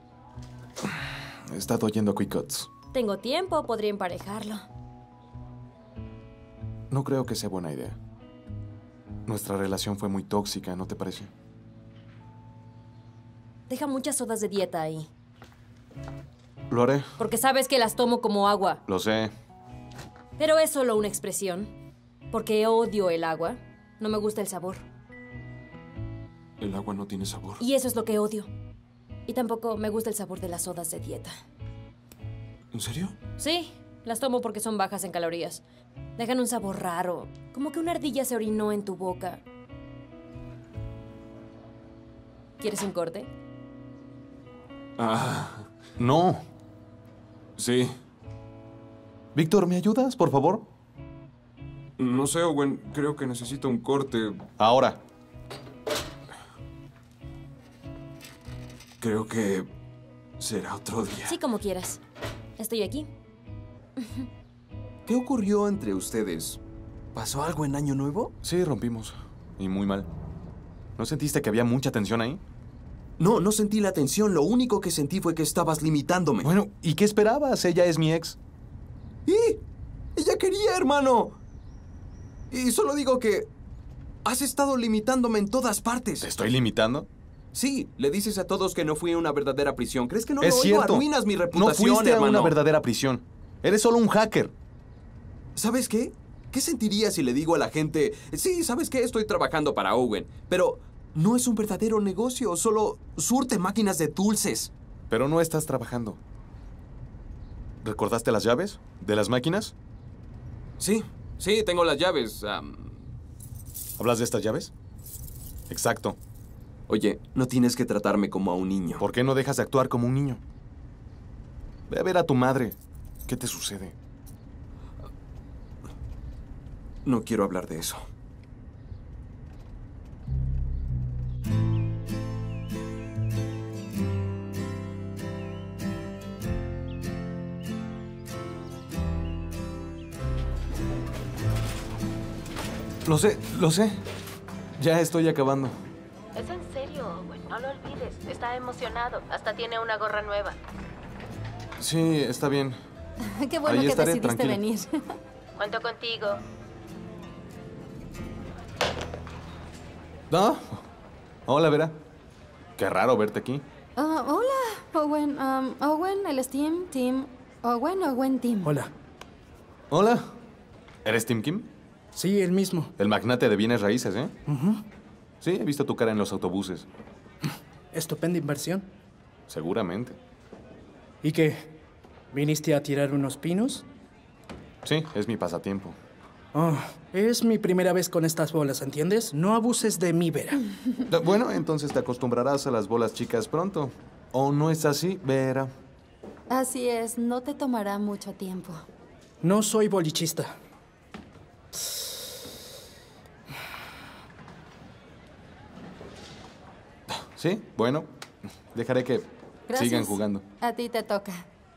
He estado yendo a Quick Cuts. Tengo tiempo, podría emparejarlo. No creo que sea buena idea. Nuestra relación fue muy tóxica, ¿no te parece? Deja muchas sodas de dieta ahí. Lo haré. Porque sabes que las tomo como agua. Lo sé. Pero es solo una expresión. Porque odio el agua. No me gusta el sabor. El agua no tiene sabor. Y eso es lo que odio. Y tampoco me gusta el sabor de las sodas de dieta. ¿En serio? Sí, las tomo porque son bajas en calorías. Dejan un sabor raro. Como que una ardilla se orinó en tu boca. ¿Quieres un corte? Ah, no. Sí. Víctor, ¿me ayudas, por favor? No sé, Owen. Creo que necesito un corte. Ahora. Creo que será otro día. Sí, como quieras. Estoy aquí. ¿Qué ocurrió entre ustedes? ¿Pasó algo en Año Nuevo? Sí, rompimos. Y muy mal. ¿No sentiste que había mucha tensión ahí? No, no sentí la tensión. Lo único que sentí fue que estabas limitándome. Bueno, ¿y qué esperabas? Ella es mi ex. ¿Y? Ella quería, hermano. Y solo digo que has estado limitándome en todas partes. ¿Te estoy limitando? Sí, le dices a todos que no fui a una verdadera prisión. ¿Crees que no es lo oigo? cierto. Arruinas mi reputación, No fuiste hermano. a una verdadera prisión. Eres solo un hacker. ¿Sabes qué? ¿Qué sentiría si le digo a la gente, sí, ¿sabes qué? Estoy trabajando para Owen, pero no es un verdadero negocio, solo surte máquinas de dulces. Pero no estás trabajando. ¿Recordaste las llaves de las máquinas? Sí, sí, tengo las llaves. Um... ¿Hablas de estas llaves? Exacto. Oye, no tienes que tratarme como a un niño. ¿Por qué no dejas de actuar como un niño? Ve a ver a tu madre. ¿Qué te sucede? No quiero hablar de eso. Lo sé, lo sé. Ya estoy acabando. Es en serio, Owen. No lo olvides. Está emocionado. Hasta tiene una gorra nueva. Sí, está bien. Qué bueno Ahí que estaré, decidiste tranquila. venir. Cuento contigo. ¿No? Hola, Vera. Qué raro verte aquí. Ah, hola, Owen. Um, Owen, el Steam, Tim. Owen, Owen, Tim. Hola. Hola. ¿Eres Tim Kim? Sí, el mismo. El magnate de bienes raíces, ¿eh? Ujú. Sí, he visto tu cara en los autobuses. Estupenda inversión. Seguramente. ¿Y qué? ¿Viniste a tirar unos pinos? Sí, es mi pasatiempo. Oh, es mi primera vez con estas bolas, ¿entiendes? No abuses de mí, Vera. Bueno, entonces te acostumbrarás a las bolas chicas pronto. ¿O no es así, Vera? Así es, no te tomará mucho tiempo. No soy bolichista. Sí, bueno. Dejaré que Gracias. sigan jugando. A ti te toca.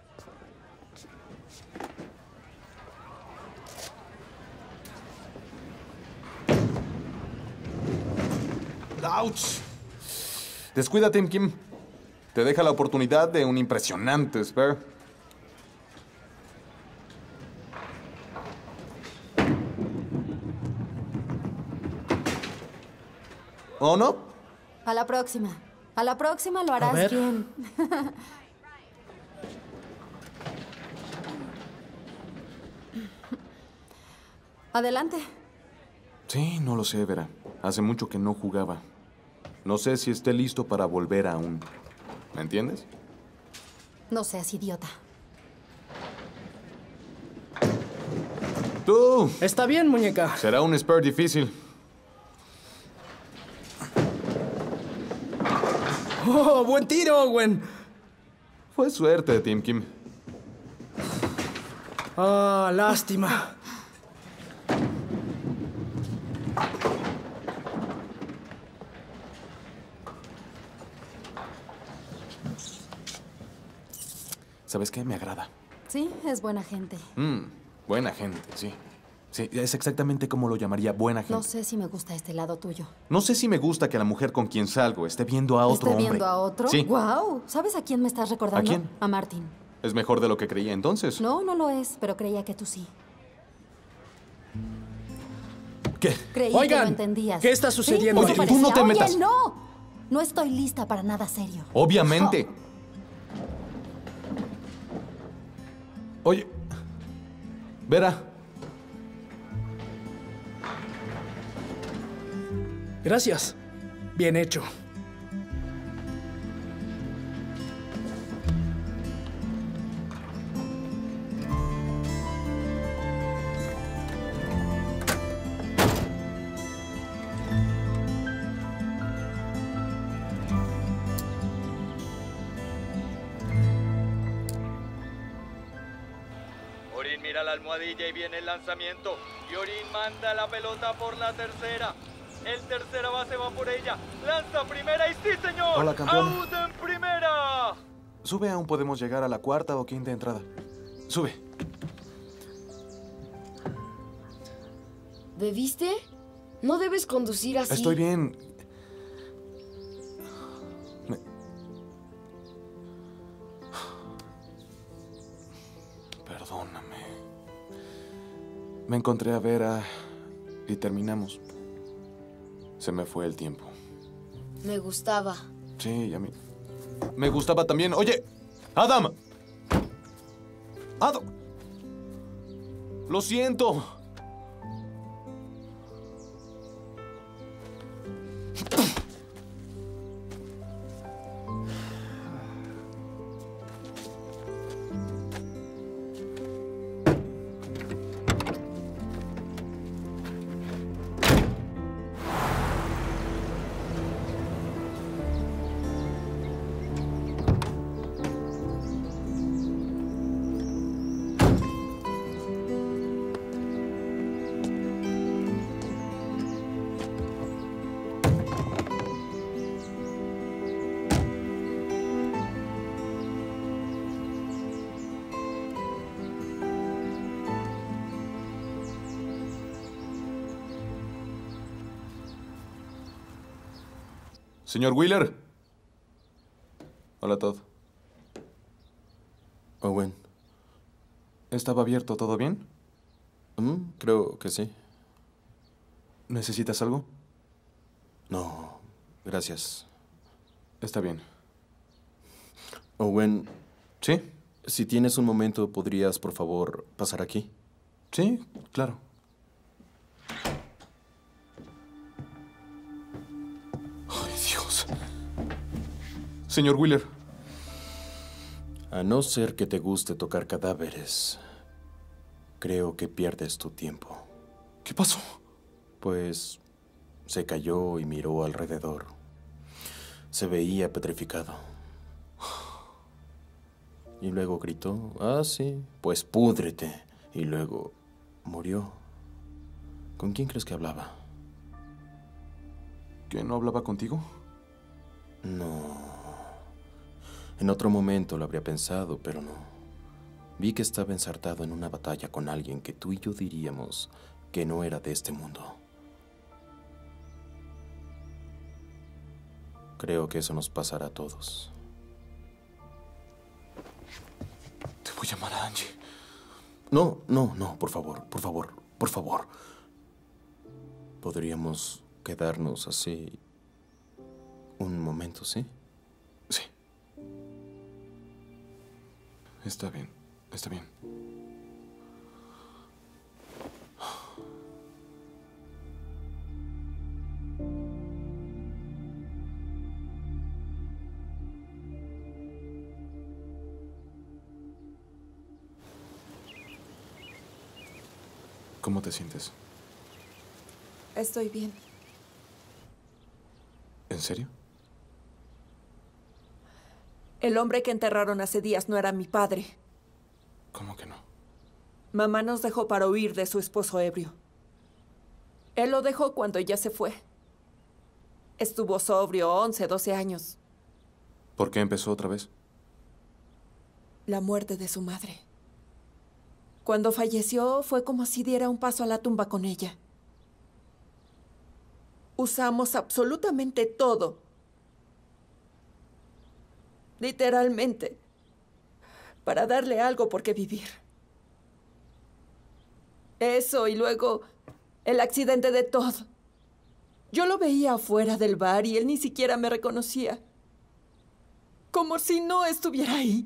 ¡Auch! Descuida, Tim Kim. Te deja la oportunidad de un impresionante spare. ¿O no? A la próxima. A la próxima lo harás ver. bien. Adelante. Sí, no lo sé, Vera. Hace mucho que no jugaba. No sé si esté listo para volver aún. ¿Me entiendes? No seas idiota. ¡Tú! Está bien, muñeca. Será un spare difícil. ¡Oh, buen tiro, Owen! Fue suerte, Tim Kim. Ah, lástima. ¿Sabes qué? Me agrada. Sí, es buena gente. Mm, buena gente, sí. Sí, es exactamente como lo llamaría buena gente. No sé si me gusta este lado tuyo. No sé si me gusta que la mujer con quien salgo esté viendo a otro ¿Esté hombre. viendo a otro? Sí. ¡Guau! ¿Sabes a quién me estás recordando? ¿A quién? A Martin. Es mejor de lo que creía entonces. No, no lo es, pero creía que tú sí. ¿Qué? Creí que Oigan, lo entendías. ¿qué está sucediendo Sí, aquí? eso Tú no parecía. te metas. Oye, no. No estoy lista para nada serio. Obviamente. Oye. Vera. Gracias. Bien hecho. Orin mira la almohadilla y viene el lanzamiento. Y Orin manda la pelota por la tercera. El tercera base va por ella. Lanza primera y sí, señor. Hola, campeón. Out en primera. Sube, aún podemos llegar a la cuarta o quinta entrada. Sube. ¿Bebiste? No debes conducir así. Estoy bien. Me... Perdóname. Me encontré a Vera y terminamos. Se me fue el tiempo. Me gustaba. Sí, y a mí. Me gustaba también. Oye, Adam. Adam. Lo siento. Señor Wheeler. Hola, Todd. Owen. ¿Estaba abierto? ¿Todo bien? Mm, creo que sí. ¿Necesitas algo? No, gracias. Está bien. Owen. ¿Sí? Si tienes un momento, ¿podrías, por favor, pasar aquí? Sí, claro. Ay, Dios. Señor Wheeler. A no ser que te guste tocar cadáveres, creo que pierdes tu tiempo. ¿Qué pasó? Pues se cayó y miró alrededor. Se veía petrificado. Y luego gritó, ah, sí, pues púdrete. Y luego murió. ¿Con quién crees que hablaba? ¿Que no hablaba contigo? No. En otro momento lo habría pensado, pero no. Vi que estaba ensartado en una batalla con alguien que tú y yo diríamos que no era de este mundo. Creo que eso nos pasará a todos. Te voy a llamar a Angie. No, no, no, por favor, por favor, por favor. Podríamos quedarnos así un momento, ¿sí? Sí. Está bien, está bien. ¿Cómo te sientes? Estoy bien. ¿En serio? El hombre que enterraron hace días no era mi padre. ¿Cómo que no? Mamá nos dejó para huir de su esposo ebrio. Él lo dejó cuando ella se fue. Estuvo sobrio once, doce años. ¿Por qué empezó otra vez? La muerte de su madre. Cuando falleció fue como si diera un paso a la tumba con ella. Usamos absolutamente todo. Literalmente. Para darle algo por qué vivir. Eso y luego el accidente de Todd. Yo lo veía afuera del bar y él ni siquiera me reconocía. Como si no estuviera ahí.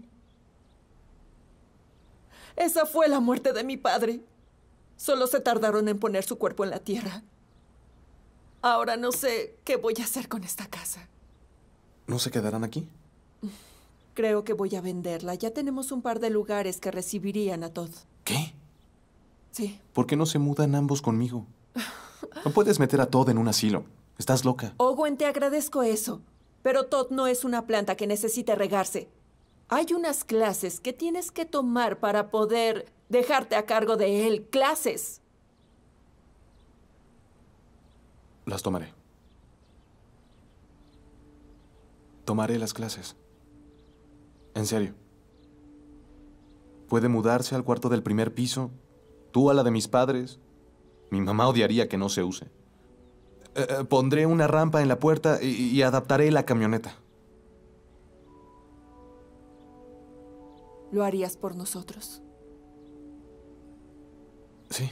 Esa fue la muerte de mi padre. Solo se tardaron en poner su cuerpo en la tierra. Ahora no sé qué voy a hacer con esta casa. ¿No se quedarán aquí? Creo que voy a venderla. Ya tenemos un par de lugares que recibirían a Todd. ¿Qué? Sí. ¿Por qué no se mudan ambos conmigo? No puedes meter a Todd en un asilo. Estás loca. Owen, te agradezco eso. Pero Todd no es una planta que necesite regarse. Hay unas clases que tienes que tomar para poder dejarte a cargo de él. Clases. Las tomaré. Tomaré las clases. En serio. Puede mudarse al cuarto del primer piso, tú a la de mis padres. Mi mamá odiaría que no se use. Eh, eh, pondré una rampa en la puerta y, y adaptaré la camioneta. ¿Lo harías por nosotros? Sí.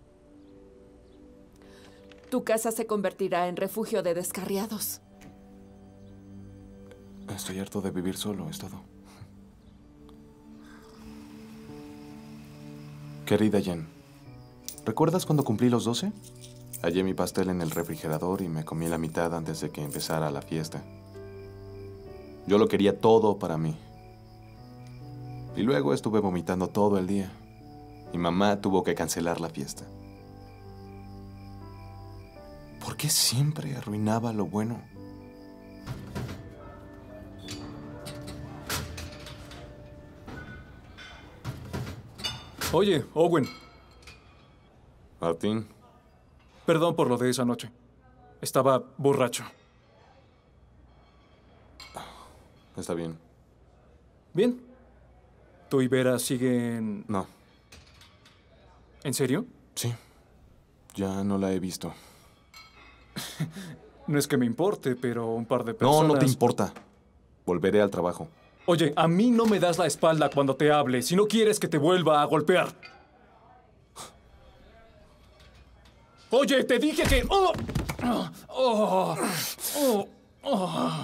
Tu casa se convertirá en refugio de descarriados. Estoy harto de vivir solo, es todo. Querida Jen, ¿recuerdas cuando cumplí los doce? Hallé mi pastel en el refrigerador y me comí la mitad antes de que empezara la fiesta. Yo lo quería todo para mí. Y luego estuve vomitando todo el día. Mi mamá tuvo que cancelar la fiesta. ¿Por qué siempre arruinaba lo bueno? Oye, Owen. Martín. Perdón por lo de esa noche. Estaba borracho. Está bien. ¿Bien? ¿Tú y Vera siguen...? No. ¿En serio? Sí. Ya no la he visto. No es que me importe, pero un par de personas... No, no te importa. Volveré al trabajo. Oye, a mí no me das la espalda cuando te hable si no quieres que te vuelva a golpear. Oye, te dije que... ¡Oh! Oh, oh, oh.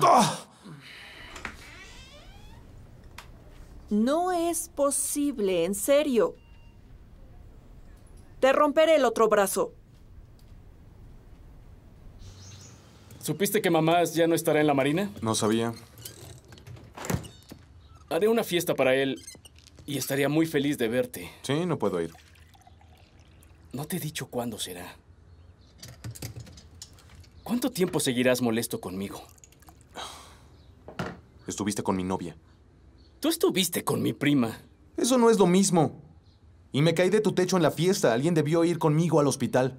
No es posible, en serio. Te romperé el otro brazo. ¿Supiste que mamá ya no estará en la marina? No sabía. Haré una fiesta para él y estaría muy feliz de verte. Sí, no puedo ir. No te he dicho cuándo será. ¿Cuánto tiempo seguirás molesto conmigo? Estuviste con mi novia. Tú estuviste con mi prima. Eso no es lo mismo. Y me caí de tu techo en la fiesta. Alguien debió ir conmigo al hospital.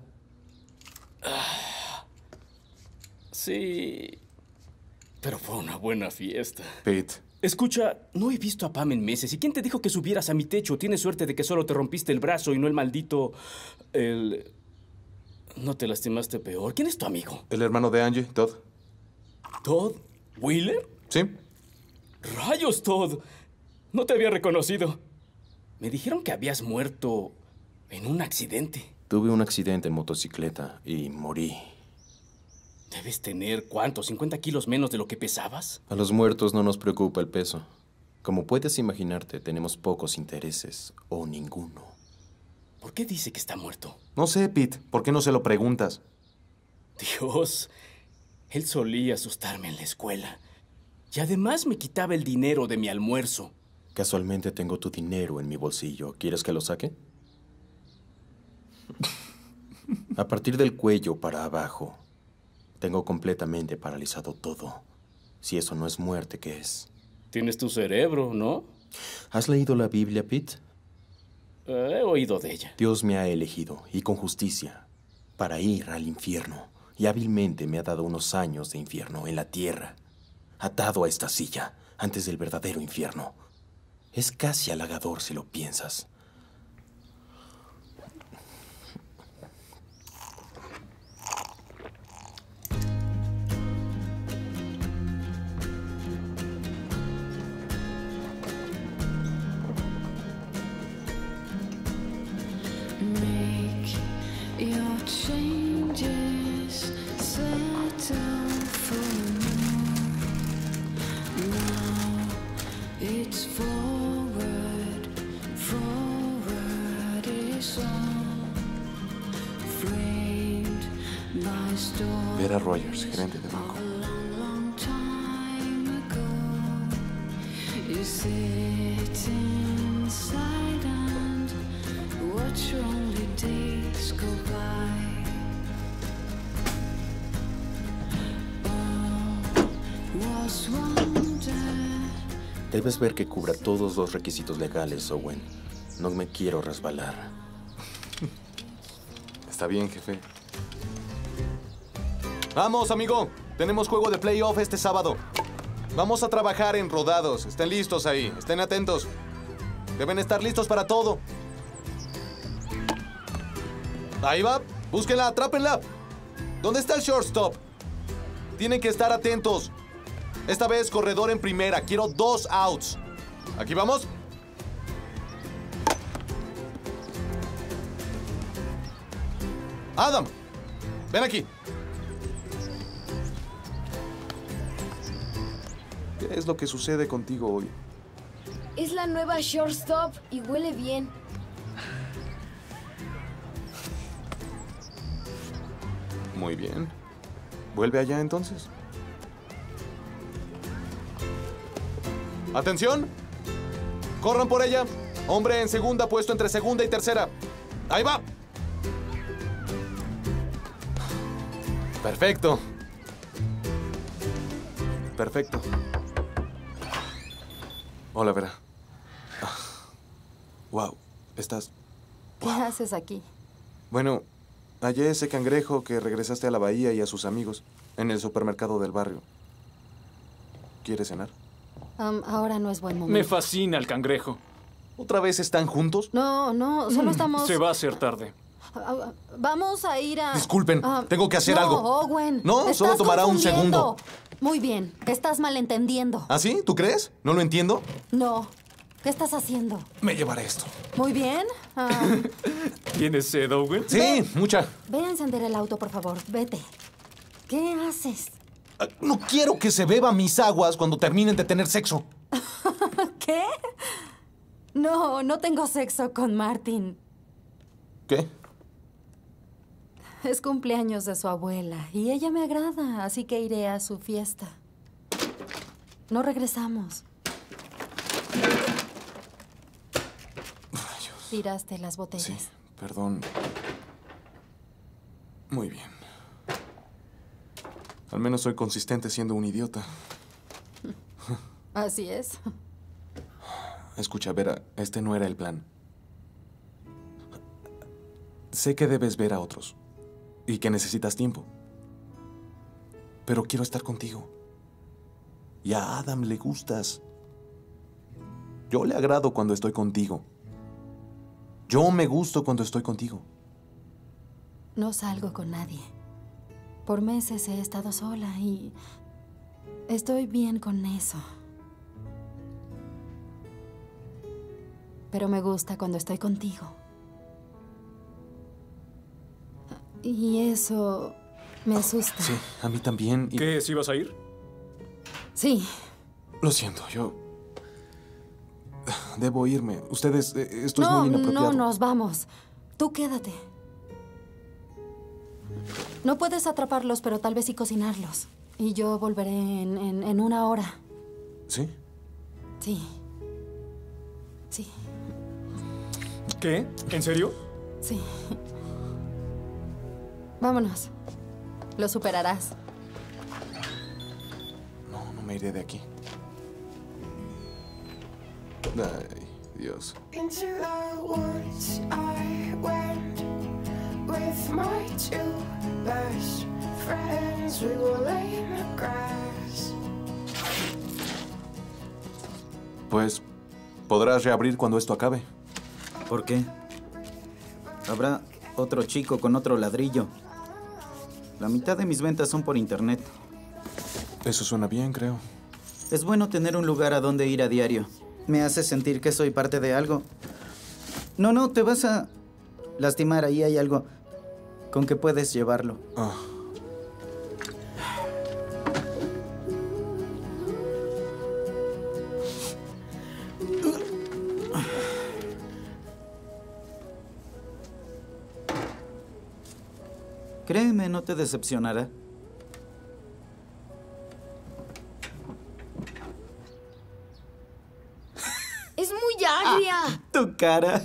Ah, sí. Pero fue una buena fiesta. Pete. Escucha, no he visto a Pam en meses. ¿Y quién te dijo que subieras a mi techo? Tienes suerte de que solo te rompiste el brazo y no el maldito... El... No te lastimaste peor. ¿Quién es tu amigo? El hermano de Angie, Todd. ¿Todd? ¿Wheeler? Sí. ¡Rayos, Todd! No te había reconocido. Me dijeron que habías muerto en un accidente. Tuve un accidente en motocicleta y morí. Debes tener, ¿cuánto? ¿cincuenta kilos menos de lo que pesabas? A los muertos no nos preocupa el peso. Como puedes imaginarte, tenemos pocos intereses o ninguno. ¿Por qué dice que está muerto? No sé, Pete. ¿Por qué no se lo preguntas? Dios, él solía asustarme en la escuela. Y además me quitaba el dinero de mi almuerzo. Casualmente tengo tu dinero en mi bolsillo. ¿Quieres que lo saque? A partir del cuello para abajo, tengo completamente paralizado todo. Si eso no es muerte, ¿qué es? Tienes tu cerebro, ¿no? ¿Has leído la Biblia, Pete? He oído de ella. Dios me ha elegido, y con justicia, para ir al infierno. Y hábilmente me ha dado unos años de infierno en la tierra, atado a esta silla, antes del verdadero infierno. Es casi halagador si lo piensas. Make your changes, settle for more. Now it's forward, forward is all. Framed by storm. Vera Rogers, gerente de banco. Long time ago, you sit inside and watch only days go by. All was wonder. Debes ver que cubra todos los requisitos legales, Owen. No me quiero resbalar. Está bien, jefe. ¡Vamos, amigo! Tenemos juego de playoff este sábado. Vamos a trabajar en rodados. Estén listos ahí. Estén atentos. Deben estar listos para todo. Ahí va. Búsquenla, atrápenla. ¿Dónde está el shortstop? Tienen que estar atentos. Esta vez corredor en primera. Quiero dos outs. Aquí vamos. Adam, ven aquí. ¿Qué es lo que sucede contigo hoy? Es la nueva shortstop y huele bien. Muy bien. Vuelve allá entonces. ¡Atención! ¡Corran por ella! Hombre en segunda, puesto entre segunda y tercera. ¡Ahí va! Perfecto. Perfecto. Hola, Vera. Ah. Wow, estás... ¿Qué haces aquí? Bueno, hallé ese cangrejo que regresaste a la bahía y a sus amigos en el supermercado del barrio. ¿Quieres cenar? Um, ahora no es buen momento. Me fascina el cangrejo. ¿Otra vez están juntos? No, no, solo estamos... Se va a hacer tarde. Uh, vamos a ir a... Disculpen, uh, tengo que hacer no, algo. Owen. No, Estás solo tomará un confundiendo. segundo. Muy bien, estás malentendiendo. ¿Ah, sí? ¿Tú crees? ¿No lo entiendo? No. ¿Qué estás haciendo? Me llevaré esto. Muy bien. Um, ¿Tienes sed, Owen? Sí, ve, mucha. Ve a encender el auto, por favor. Vete. ¿Qué haces? No quiero que se beban mis aguas cuando terminen de tener sexo. ¿Qué? No, no tengo sexo con Martin. ¿Qué? Es cumpleaños de su abuela y ella me agrada, así que iré a su fiesta. No regresamos. Rayos. Tiraste las botellas. Sí, perdón. Muy bien. Al menos soy consistente siendo un idiota. Así es. Escucha, Vera, este no era el plan. Sé que debes ver a otros y que necesitas tiempo. Pero quiero estar contigo. Y a Adam le gustas. Yo le agrado cuando estoy contigo. Yo me gusto cuando estoy contigo. No salgo con nadie. Por meses he estado sola y estoy bien con eso. Pero me gusta cuando estoy contigo. Y eso me asusta. Sí, a mí también. Y... ¿Qué? ¿Sí vas a ir? Sí. Lo siento, yo... Debo irme. Ustedes... eh, Esto es No, muy inapropiado. no, nos vamos. Tú quédate. No puedes atraparlos, pero tal vez sí cocinarlos. Y yo volveré en, en, en una hora. ¿Sí? Sí. Sí. ¿Qué? ¿En serio? Sí. Vámonos. Lo superarás. No, no me iré de aquí. Ay, Dios. Into the woods I went with my two best friends. We will lay in the grass. Pues podrás reabrir cuando esto acabe. ¿Por qué? Habrá otro chico con otro ladrillo. La mitad de mis ventas son por internet. Eso suena bien, creo. Es bueno tener un lugar a donde ir a diario. Me hace sentir que soy parte de algo. No, no, te vas a lastimar. Ahí hay algo con que puedes llevarlo. Ah. Créeme, no te decepcionará. ¡Es muy agria! Tu cara.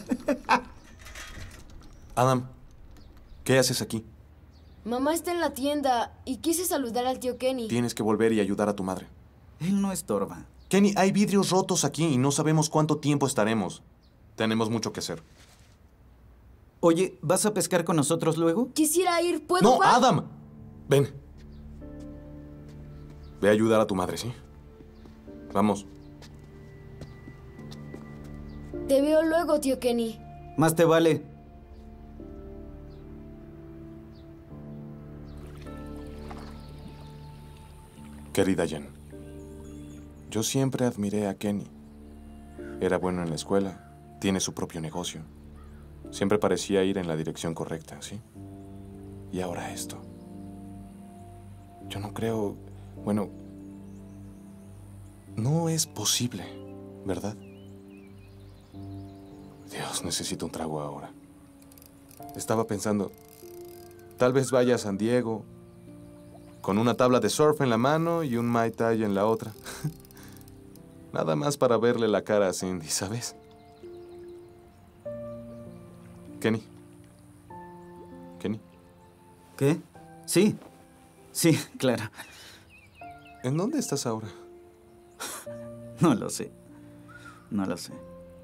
Adam, ¿qué haces aquí? Mamá está en la tienda y quise saludar al tío Kenny. Tienes que volver y ayudar a tu madre. Él no estorba. Kenny, hay vidrios rotos aquí y no sabemos cuánto tiempo estaremos. Tenemos mucho que hacer. Oye, ¿vas a pescar con nosotros luego? Quisiera ir, ¿puedo? ¡No, va? Adam! Ven. Ve a ayudar a tu madre, ¿sí? Vamos. Te veo luego, tío Kenny. Más te vale. Querida Jen, yo siempre admiré a Kenny. Era bueno en la escuela, tiene su propio negocio. Siempre parecía ir en la dirección correcta, ¿sí? Y ahora esto. Yo no creo... Bueno... No es posible, ¿verdad? Dios, necesito un trago ahora. Estaba pensando... Tal vez vaya a San Diego... Con una tabla de surf en la mano y un Mai Tai en la otra. Nada más para verle la cara a Cindy, ¿sabes? Kenny. Kenny. ¿Qué? Sí. Sí, claro. ¿En dónde estás ahora? No lo sé. No lo sé.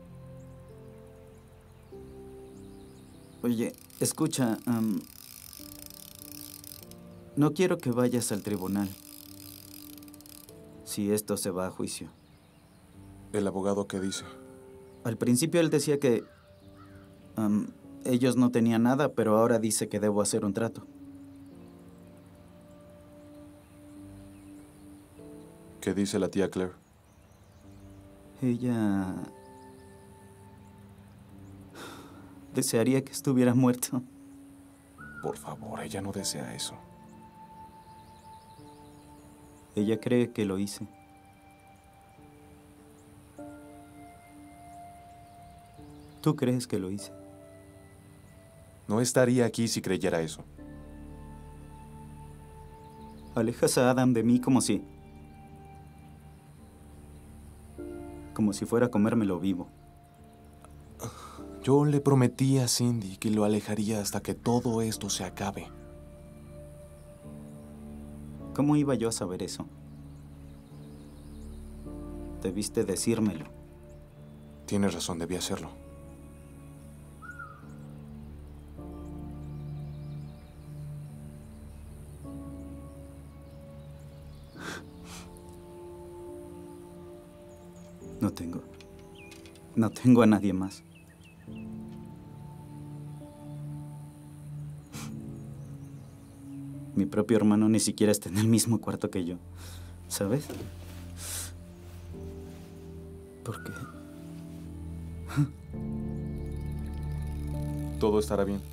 Oye, escucha. Um, no quiero que vayas al tribunal. Si esto se va a juicio. ¿El abogado qué dice? Al principio él decía que... Um, ellos no tenían nada, pero ahora dice que debo hacer un trato. ¿Qué dice la tía Claire? Ella... desearía que estuviera muerto. Por favor, ella no desea eso. Ella cree que lo hice. ¿Tú crees que lo hice? No estaría aquí si creyera eso. Alejas a Adam de mí como si... como si fuera a comérmelo vivo. Yo le prometí a Cindy que lo alejaría hasta que todo esto se acabe. ¿Cómo iba yo a saber eso? Debiste decírmelo. Tienes razón, debí hacerlo. No tengo. No tengo a nadie más. Mi propio hermano ni siquiera está en el mismo cuarto que yo. ¿Sabes? ¿Por qué? Todo estará bien.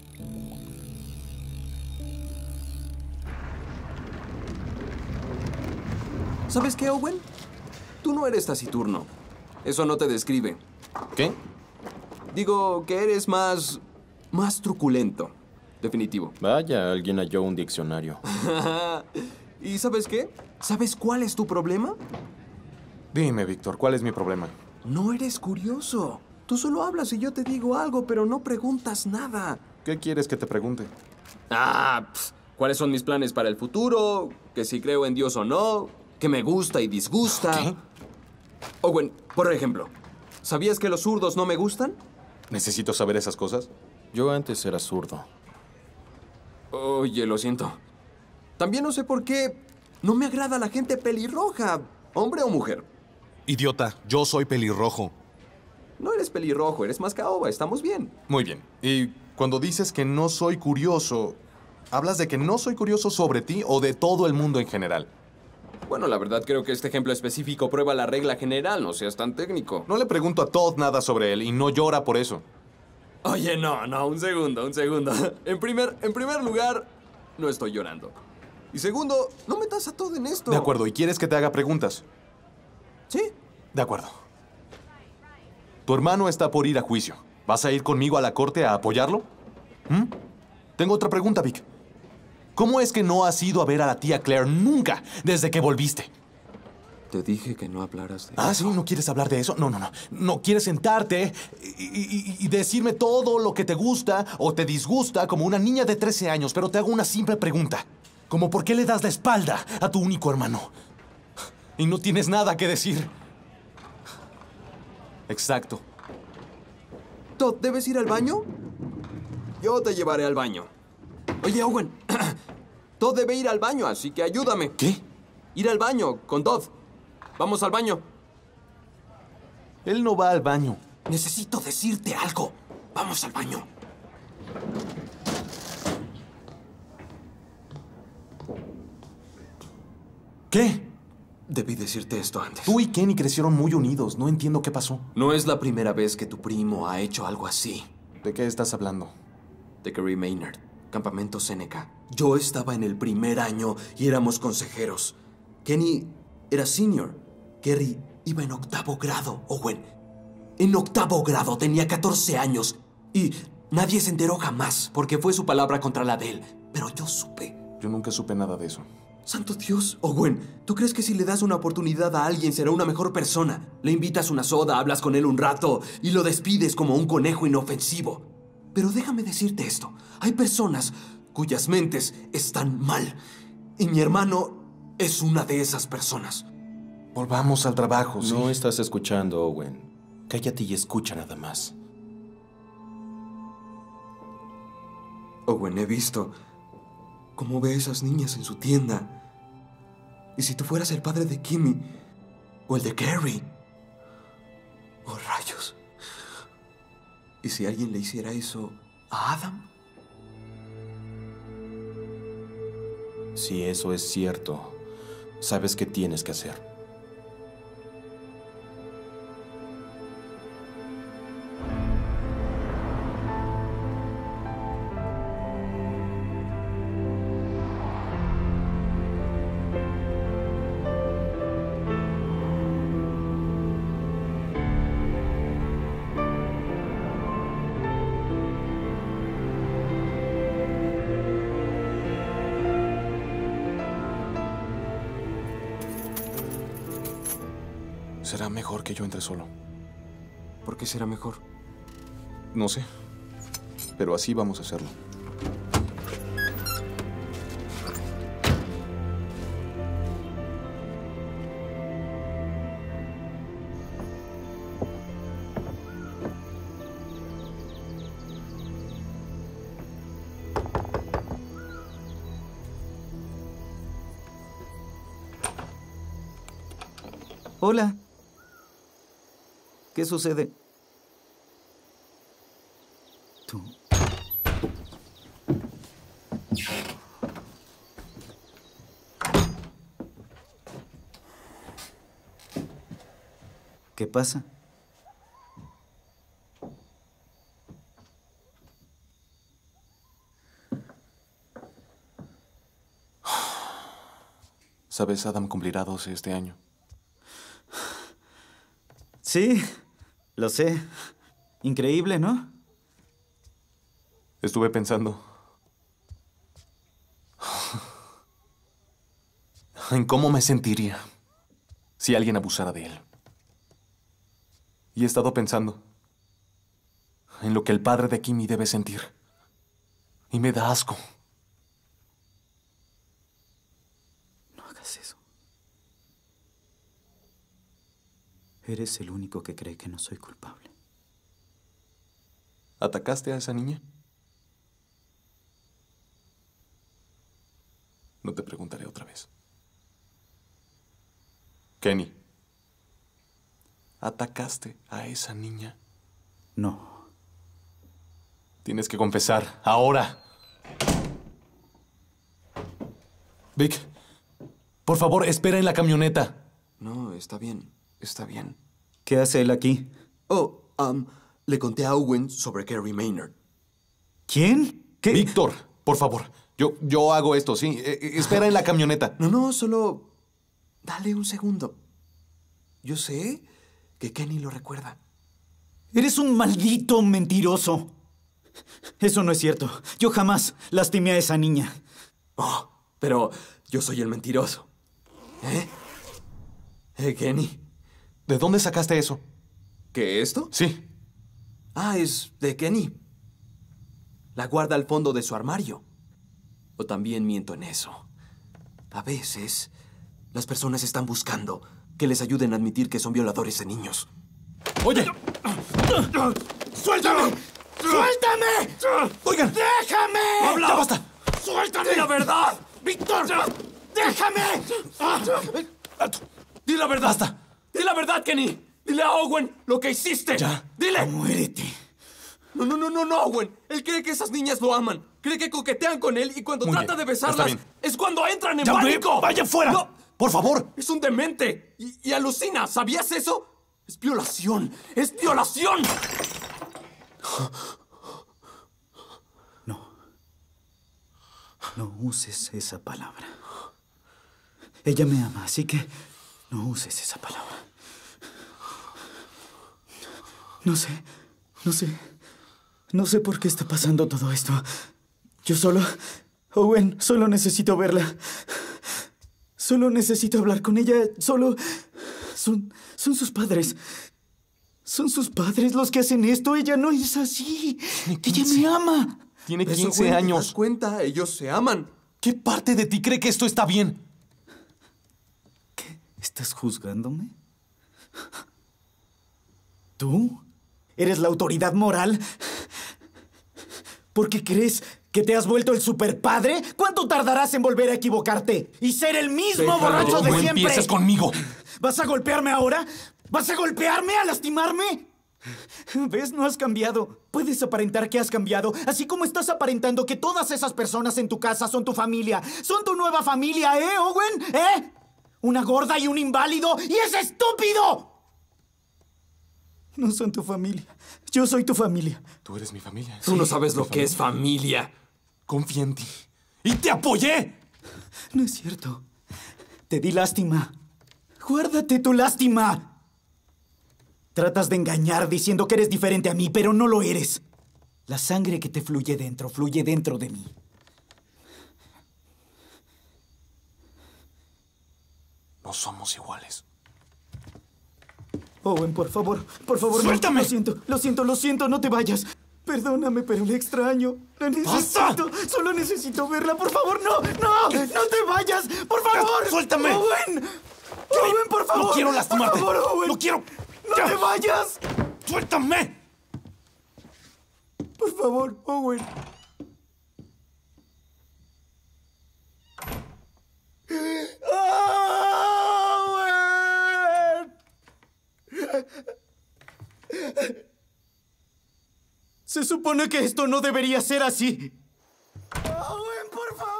¿Sabes qué, Owen? Tú no eres taciturno. Eso no te describe. ¿Qué? Digo que eres más... más truculento. Definitivo. Vaya, alguien halló un diccionario. ¿Y sabes qué? ¿Sabes cuál es tu problema? Dime, Víctor, ¿cuál es mi problema? No eres curioso. Tú solo hablas y yo te digo algo, pero no preguntas nada. ¿Qué quieres que te pregunte? Ah, pff, ¿cuáles son mis planes para el futuro? Que si creo en Dios o no. Que me gusta y disgusta. ¿Qué? Owen, por ejemplo, ¿sabías que los zurdos no me gustan? ¿Necesito saber esas cosas? Yo antes era zurdo. Oye, lo siento. También no sé por qué no me agrada la gente pelirroja, hombre o mujer. Idiota, yo soy pelirrojo. No eres pelirrojo, eres más caoba, estamos bien. Muy bien. Y cuando dices que no soy curioso, ¿hablas de que no soy curioso sobre ti o de todo el mundo en general? Bueno, la verdad creo que este ejemplo específico prueba la regla general, no seas tan técnico. No le pregunto a Todd nada sobre él y no llora por eso. Oye, no, no, un segundo, un segundo. En primer, en primer lugar, no estoy llorando. Y segundo, no metas a Todd en esto. De acuerdo, ¿y quieres que te haga preguntas? Sí. De acuerdo. Tu hermano está por ir a juicio. ¿Vas a ir conmigo a la corte a apoyarlo? ¿Mm? Tengo otra pregunta, Vic. ¿Cómo es que no has ido a ver a la tía Claire nunca desde que volviste? Te dije que no hablaras de ¿Ah, eso. sí? ¿No quieres hablar de eso? No, no, no. No quieres sentarte y, y- y decirme todo lo que te gusta o te disgusta como una niña de trece años, pero te hago una simple pregunta. Como ¿por qué le das la espalda a tu único hermano? Y no tienes nada que decir. Exacto. Todd, ¿debes ir al baño? Yo te llevaré al baño. Oye, Owen. Todd debe ir al baño, así que ayúdame. ¿Qué? Ir al baño con Todd. Vamos al baño. Él no va al baño. Necesito decirte algo. Vamos al baño. ¿Qué? Debí decirte esto antes. Tú y Kenny crecieron muy unidos. No entiendo qué pasó. No es la primera vez que tu primo ha hecho algo así. ¿De qué estás hablando? De Kerry Maynard, Campamento Seneca. Yo estaba en el primer año y éramos consejeros. Kenny era senior. Kerry iba en octavo grado, Owen. En octavo grado, tenía catorce años. Y nadie se enteró jamás porque fue su palabra contra la de él. Pero yo supe. Yo nunca supe nada de eso. ¡Santo Dios! Owen, ¿tú crees que si le das una oportunidad a alguien será una mejor persona? Le invitas una soda, hablas con él un rato y lo despides como un conejo inofensivo. Pero déjame decirte esto. Hay personas cuyas mentes están mal. Y mi hermano es una de esas personas. Volvamos al trabajo, ¿sí? No estás escuchando, Owen. Cállate y escucha nada más. Owen, he visto cómo ve a esas niñas en su tienda. Y si tú fueras el padre de Kimmy o el de Kerry. Oh, rayos. ¿Y si alguien le hiciera eso a Adam? Si eso es cierto, sabes qué tienes que hacer. será mejor que yo entre solo. ¿Por qué será mejor? No sé, pero así vamos a hacerlo. Hola. ¿Qué sucede? Tú. ¿Qué pasa? Sabes, Adam cumplirá doce este año. Sí, lo sé. Increíble, ¿no? Estuve pensando en cómo me sentiría si alguien abusara de él. Y he estado pensando en lo que el padre de Kimmy debe sentir. Y me da asco. No hagas eso. Eres el único que cree que no soy culpable. ¿Atacaste a esa niña? No te preguntaré otra vez. Kenny, ¿atacaste a esa niña? No. Tienes que confesar, ahora. Vic, por favor, espera en la camioneta. No, está bien, está bien. ¿Qué hace él aquí? Oh, um, le conté a Owen sobre Gary Maynard. ¿Quién? ¿Qué? Víctor, por favor. Yo, yo hago esto, sí. Eh, eh, espera en la camioneta. No, no, solo... Dale un segundo. Yo sé que Kenny lo recuerda. Eres un maldito mentiroso. Eso no es cierto. Yo jamás lastimé a esa niña. Oh, pero yo soy el mentiroso. ¿Eh? ¿Eh, Kenny? ¿De dónde sacaste eso? ¿Qué, esto? Sí. Ah, es de Kenny. La guarda al fondo de su armario. O también miento en eso. A veces, las personas están buscando que les ayuden a admitir que son violadores de niños. ¡Oye! ¡Suéltame! ¡Suéltame! ¡Oigan! ¡Déjame! ¡Habla! ¡Ya basta! ¡Suéltame! ¡Di la verdad! ¡Víctor! ¡Déjame! ¡Di la verdad! ¡Basta! ¡Di la verdad, Kenny! ¡Dile a Owen lo que hiciste! ¡Ya! ¡Dile! ¡Muérete! No, no, no, no, no, Owen. Él cree que esas niñas lo aman. Cree que coquetean con él y cuando Muy trata bien. de besarlas Está bien. es cuando entran en ¡Ya ve! pánico. ¡Vaya fuera! No. ¡Por favor! Es un demente y, y alucina. ¿Sabías eso? Es violación. ¡Es violación! No. No uses esa palabra. Ella me ama, así que no uses esa palabra. No sé, no sé. No sé por qué está pasando todo esto. Yo solo... Owen, solo necesito verla. Solo necesito hablar con ella. Solo... Son, son sus padres. Son sus padres los que hacen esto. Ella no es así. Ella me ama. Tiene Eso, quince güey, ¿te años. das cuenta? Ellos se aman. ¿Qué parte de ti cree que esto está bien? ¿Qué? ¿Estás juzgándome? ¿Tú? ¿Eres la autoridad moral? ¿Por qué crees que te has vuelto el superpadre? ¿Cuánto tardarás en volver a equivocarte y ser el mismo Déjalo, borracho de no siempre? empieces conmigo. ¿Vas a golpearme ahora? ¿Vas a golpearme, a lastimarme? ¿Ves? No has cambiado. Puedes aparentar que has cambiado, así como estás aparentando que todas esas personas en tu casa son tu familia. Son tu nueva familia, ¿eh, Owen? ¿Eh? Una gorda y un inválido, y es estúpido. No son tu familia. Yo soy tu familia. Tú eres mi familia. Tú Sí, no sabes mi lo que es familia. Confía en ti. ¡Y te apoyé! No es cierto. Te di lástima. Guárdate tu lástima. Tratas de engañar diciendo que eres diferente a mí, pero no lo eres. La sangre que te fluye dentro, fluye dentro de mí. No somos iguales. Owen, por favor, por favor. ¡Suéltame! No, lo siento, lo siento, lo siento, no te vayas. Perdóname, pero le extraño. La necesito. Solo necesito verla. Por favor, no, no, no te vayas. Por favor. ¡Suéltame! Owen. Owen, por favor. No quiero lastimarte. Por favor, Owen. No quiero. No te vayas. ¡Suéltame! Por favor, Owen. ¡Owen! Se supone que esto no debería ser así. ¡Owen, por favor!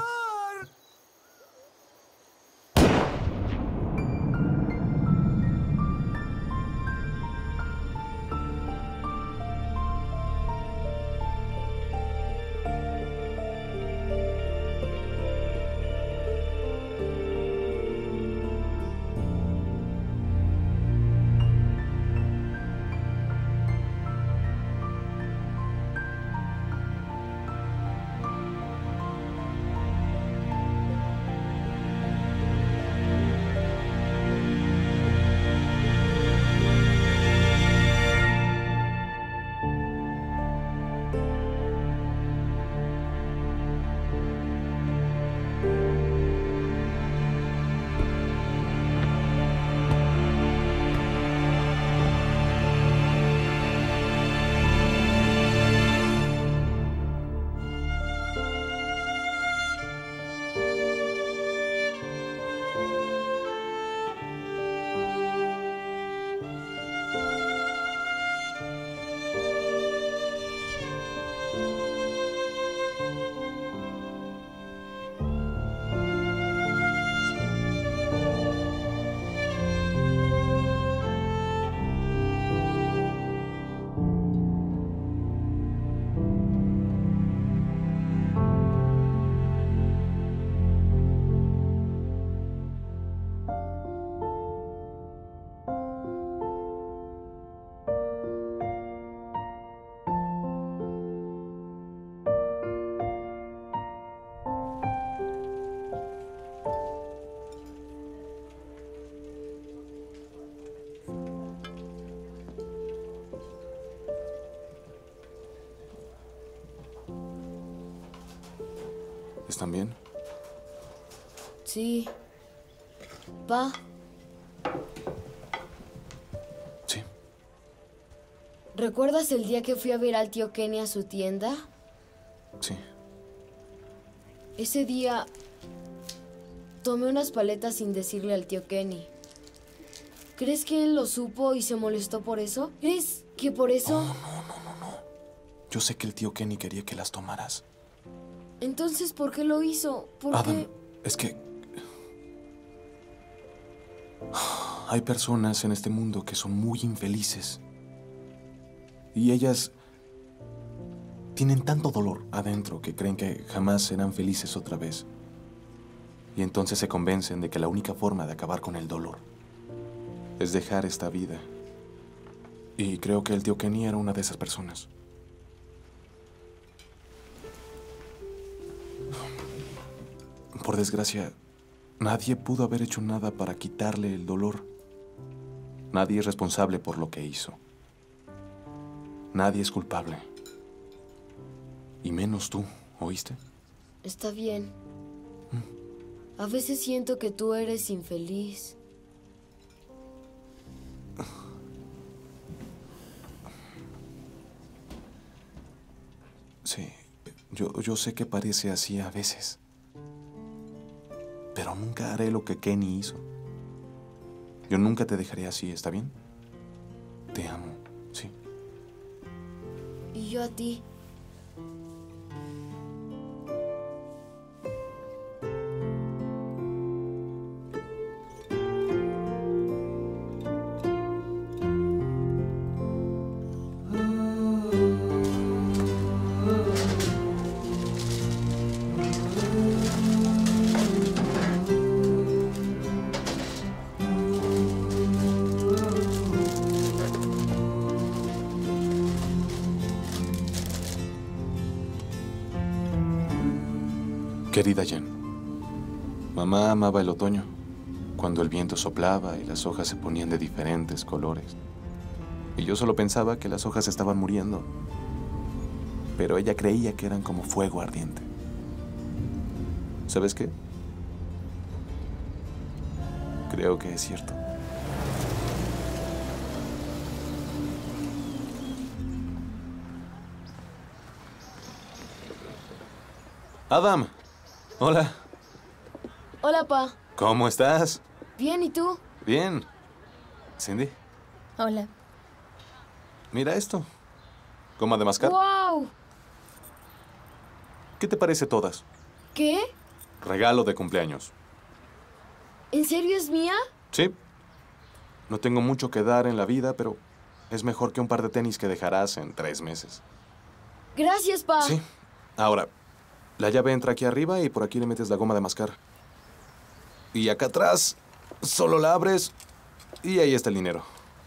¿Están bien? Sí. Pa. Sí. ¿Recuerdas el día que fui a ver al tío Kenny a su tienda? Sí. Ese día tomé unas paletas sin decirle al tío Kenny. ¿Crees que él lo supo y se molestó por eso? ¿Crees que por eso? No, no, no, no, no. Yo sé que el tío Kenny quería que las tomaras. Entonces, ¿por qué lo hizo? ¿Por Adam, qué? es que... hay personas en este mundo que son muy infelices. Y ellas tienen tanto dolor adentro que creen que jamás serán felices otra vez. Y entonces se convencen de que la única forma de acabar con el dolor es dejar esta vida. Y creo que el tío Kenny era una de esas personas. Por desgracia, nadie pudo haber hecho nada para quitarle el dolor. Nadie es responsable por lo que hizo. Nadie es culpable. Y menos tú, ¿oíste? Está bien. A veces siento que tú eres infeliz. Sí, yo, yo sé que parece así a veces. Pero nunca haré lo que Kenny hizo. Yo nunca te dejaré así, ¿está bien? Te amo, sí. Y yo a ti. Querida Jen, mamá amaba el otoño. cuando el viento soplaba y las hojas se ponían de diferentes colores. Y yo solo pensaba que las hojas estaban muriendo. Pero ella creía que eran como fuego ardiente. ¿Sabes qué? Creo que es cierto. Adam, hola. Hola, Pa. ¿Cómo estás? Bien, ¿y tú? Bien. Cindy, Hola. mira esto. Goma de mascar. ¡Wow! ¿Qué te parece todas? ¿Qué? Regalo de cumpleaños. ¿En serio es mía? Sí. No tengo mucho que dar en la vida, pero es mejor que un par de tenis que dejarás en tres meses. Gracias, Pa. Sí. Ahora, la llave entra aquí arriba y por aquí le metes la goma de mascar. Y acá atrás, solo la abres y ahí está el dinero.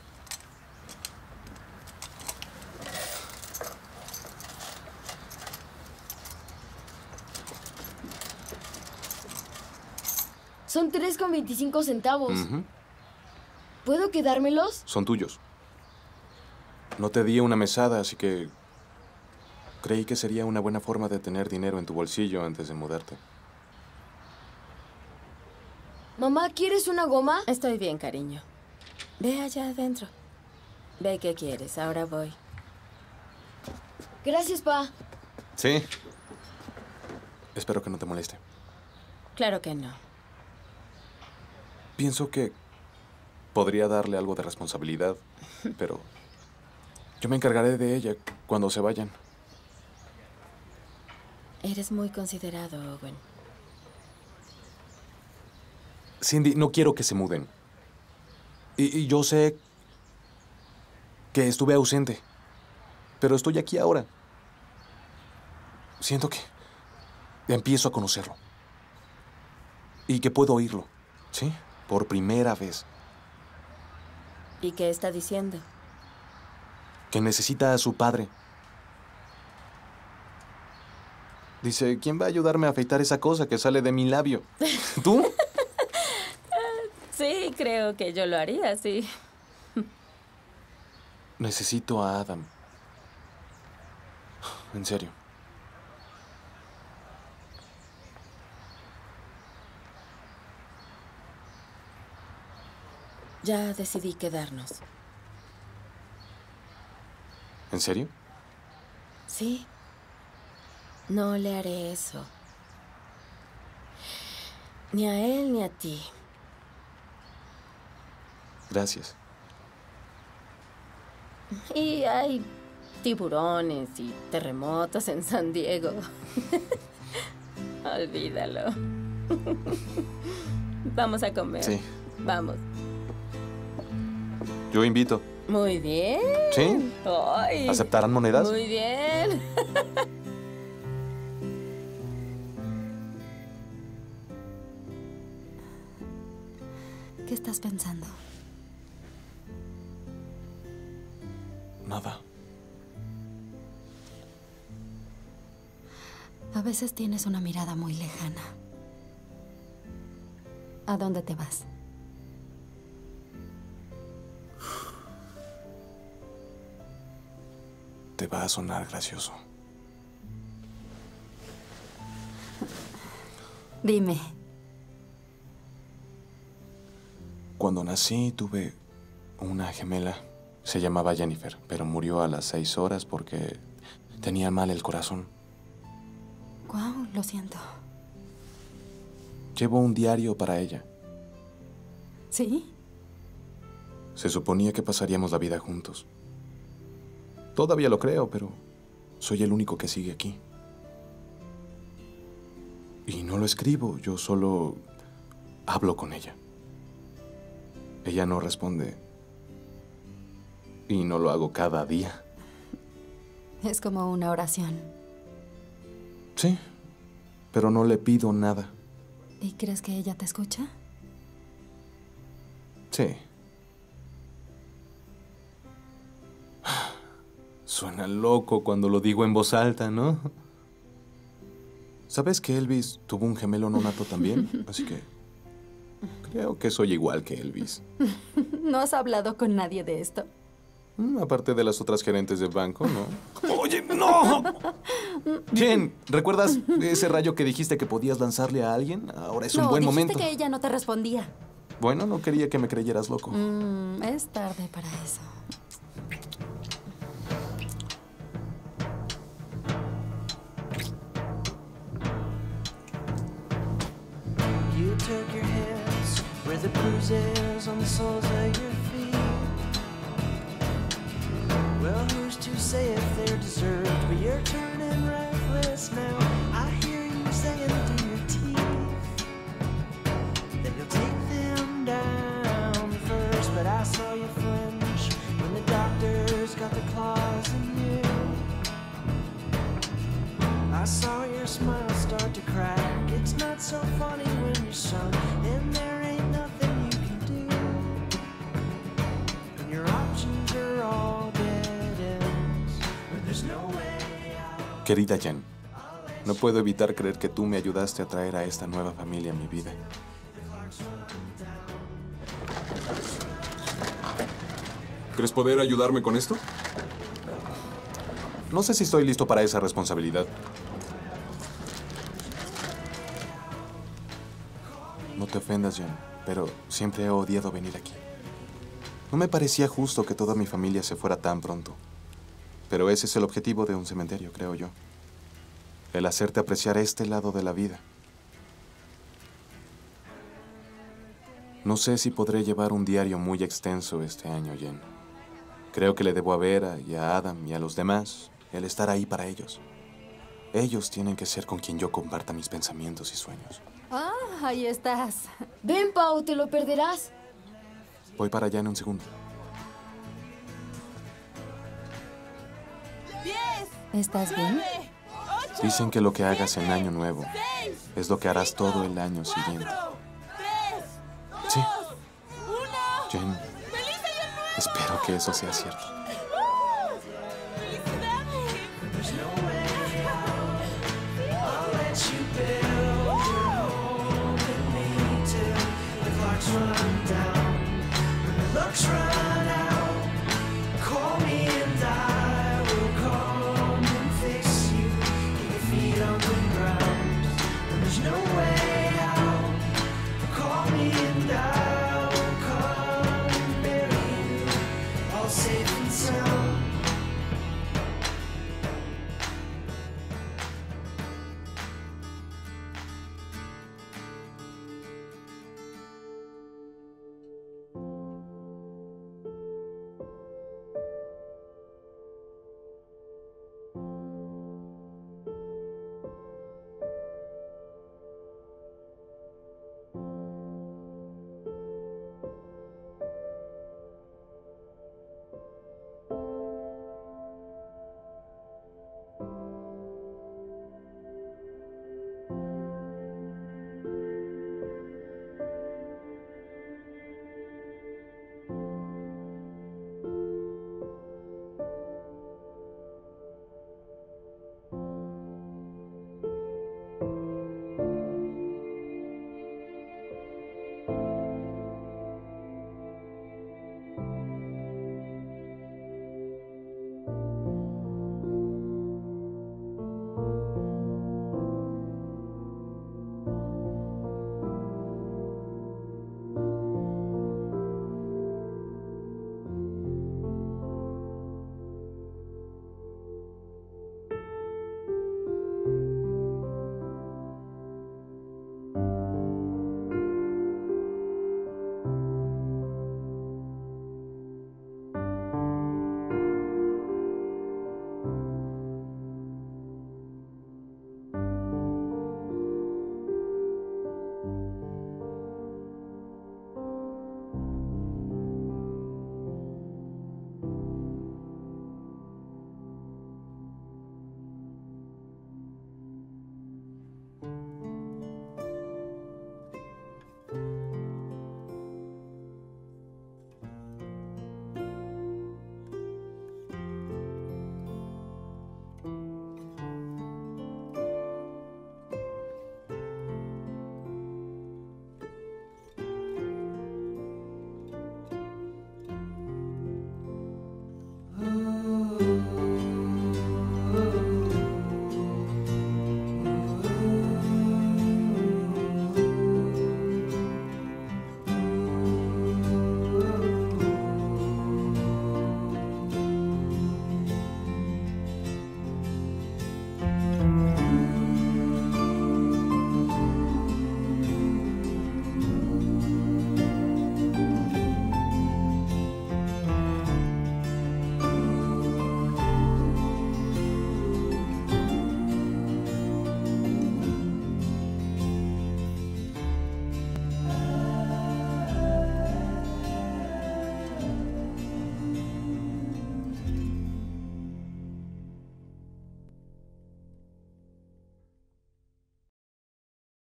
Son tres con veinticinco centavos. Ujú. ¿Puedo quedármelos? Son tuyos. No te di una mesada, así que creí que sería una buena forma de tener dinero en tu bolsillo antes de mudarte. Mamá, ¿quieres una goma? Estoy bien, cariño. Ve allá adentro. Ve qué quieres, ahora voy. Gracias, Pa. Sí. Espero que no te moleste. Claro que no. Pienso que podría darle algo de responsabilidad, pero yo me encargaré de ella cuando se vayan. Eres muy considerado, Owen. Cindy, no quiero que se muden. Y, y yo sé que estuve ausente, pero estoy aquí ahora. Siento que empiezo a conocerlo. Y que puedo oírlo, ¿sí? Por primera vez. ¿Y qué está diciendo? Que necesita a su padre. Dice, ¿quién va a ayudarme a afeitar esa cosa que sale de mi labio? ¿Tú? Sí, creo que yo lo haría, sí. Necesito a Adam. En serio. Ya decidí quedarnos. ¿En serio? Sí. No le haré eso. Ni a él ni a ti. Gracias. Y hay tiburones y terremotos en San Diego. Olvídalo. Vamos a comer. Sí. Vamos. Yo invito. Muy bien. ¿Sí? Ay, ¿Aceptarán monedas? Muy bien. ¿Qué estás pensando? Nada. A veces tienes una mirada muy lejana. ¿A dónde te vas? Te va a sonar gracioso. Dime. Cuando nací tuve una gemela. Se llamaba Jennifer, pero murió a las seis horas porque tenía mal el corazón. Guau, lo siento. Llevo un diario para ella. ¿Sí? Se suponía que pasaríamos la vida juntos. Todavía lo creo, pero soy el único que sigue aquí. Y no lo escribo, yo solo hablo con ella. Ella no responde. Y no lo hago cada día. Es como una oración. Sí, pero no le pido nada. ¿Y crees que ella te escucha? Sí. Suena loco cuando lo digo en voz alta, ¿no? ¿Sabes que Elvis tuvo un gemelo no nato también? Así que Creo que soy igual que Elvis. ¿No has hablado con nadie de esto? Mm, Aparte de las otras gerentes de banco, ¿no? ¡Oye, no! Jen, ¿recuerdas ese rayo que dijiste que podías lanzarle a alguien? Ahora es un no, buen dijiste momento. que ella no te respondía. Bueno, no quería que me creyeras loco. Mm, es tarde para eso. You took your hands where the bruises on the soles of your feet. Well, who's to say if they're deserved? But you're turning reckless now. I hear you saying through your teeth that you'll take them down first. But I saw you flinch when the doctors got their claws in you. I saw your smile start to crack. It's not so funny when you're sunk, and there ain't nothing you can do. And your options are all dead ends, but there's no way out. Querida Jen, no puedo evitar creer que tú me ayudaste a traer a esta nueva familia a mi vida. ¿Crees poder ayudarme con esto? No sé si estoy listo para esa responsabilidad. No te ofendas, Jen, pero siempre he odiado venir aquí. No me parecía justo que toda mi familia se fuera tan pronto. Pero ese es el objetivo de un cementerio, creo yo. El hacerte apreciar este lado de la vida. No sé si podré llevar un diario muy extenso este año, Jen. Creo que le debo a Vera y a Adam y a los demás el estar ahí para ellos. Ellos tienen que ser con quien yo comparta mis pensamientos y sueños. Ah, ahí estás. Ven, Pau, te lo perderás. Voy para allá en un segundo. ¿Estás bien? Dicen que lo que hagas en Año Nuevo es lo que harás todo el año siguiente. Sí. Jen, espero que eso sea cierto.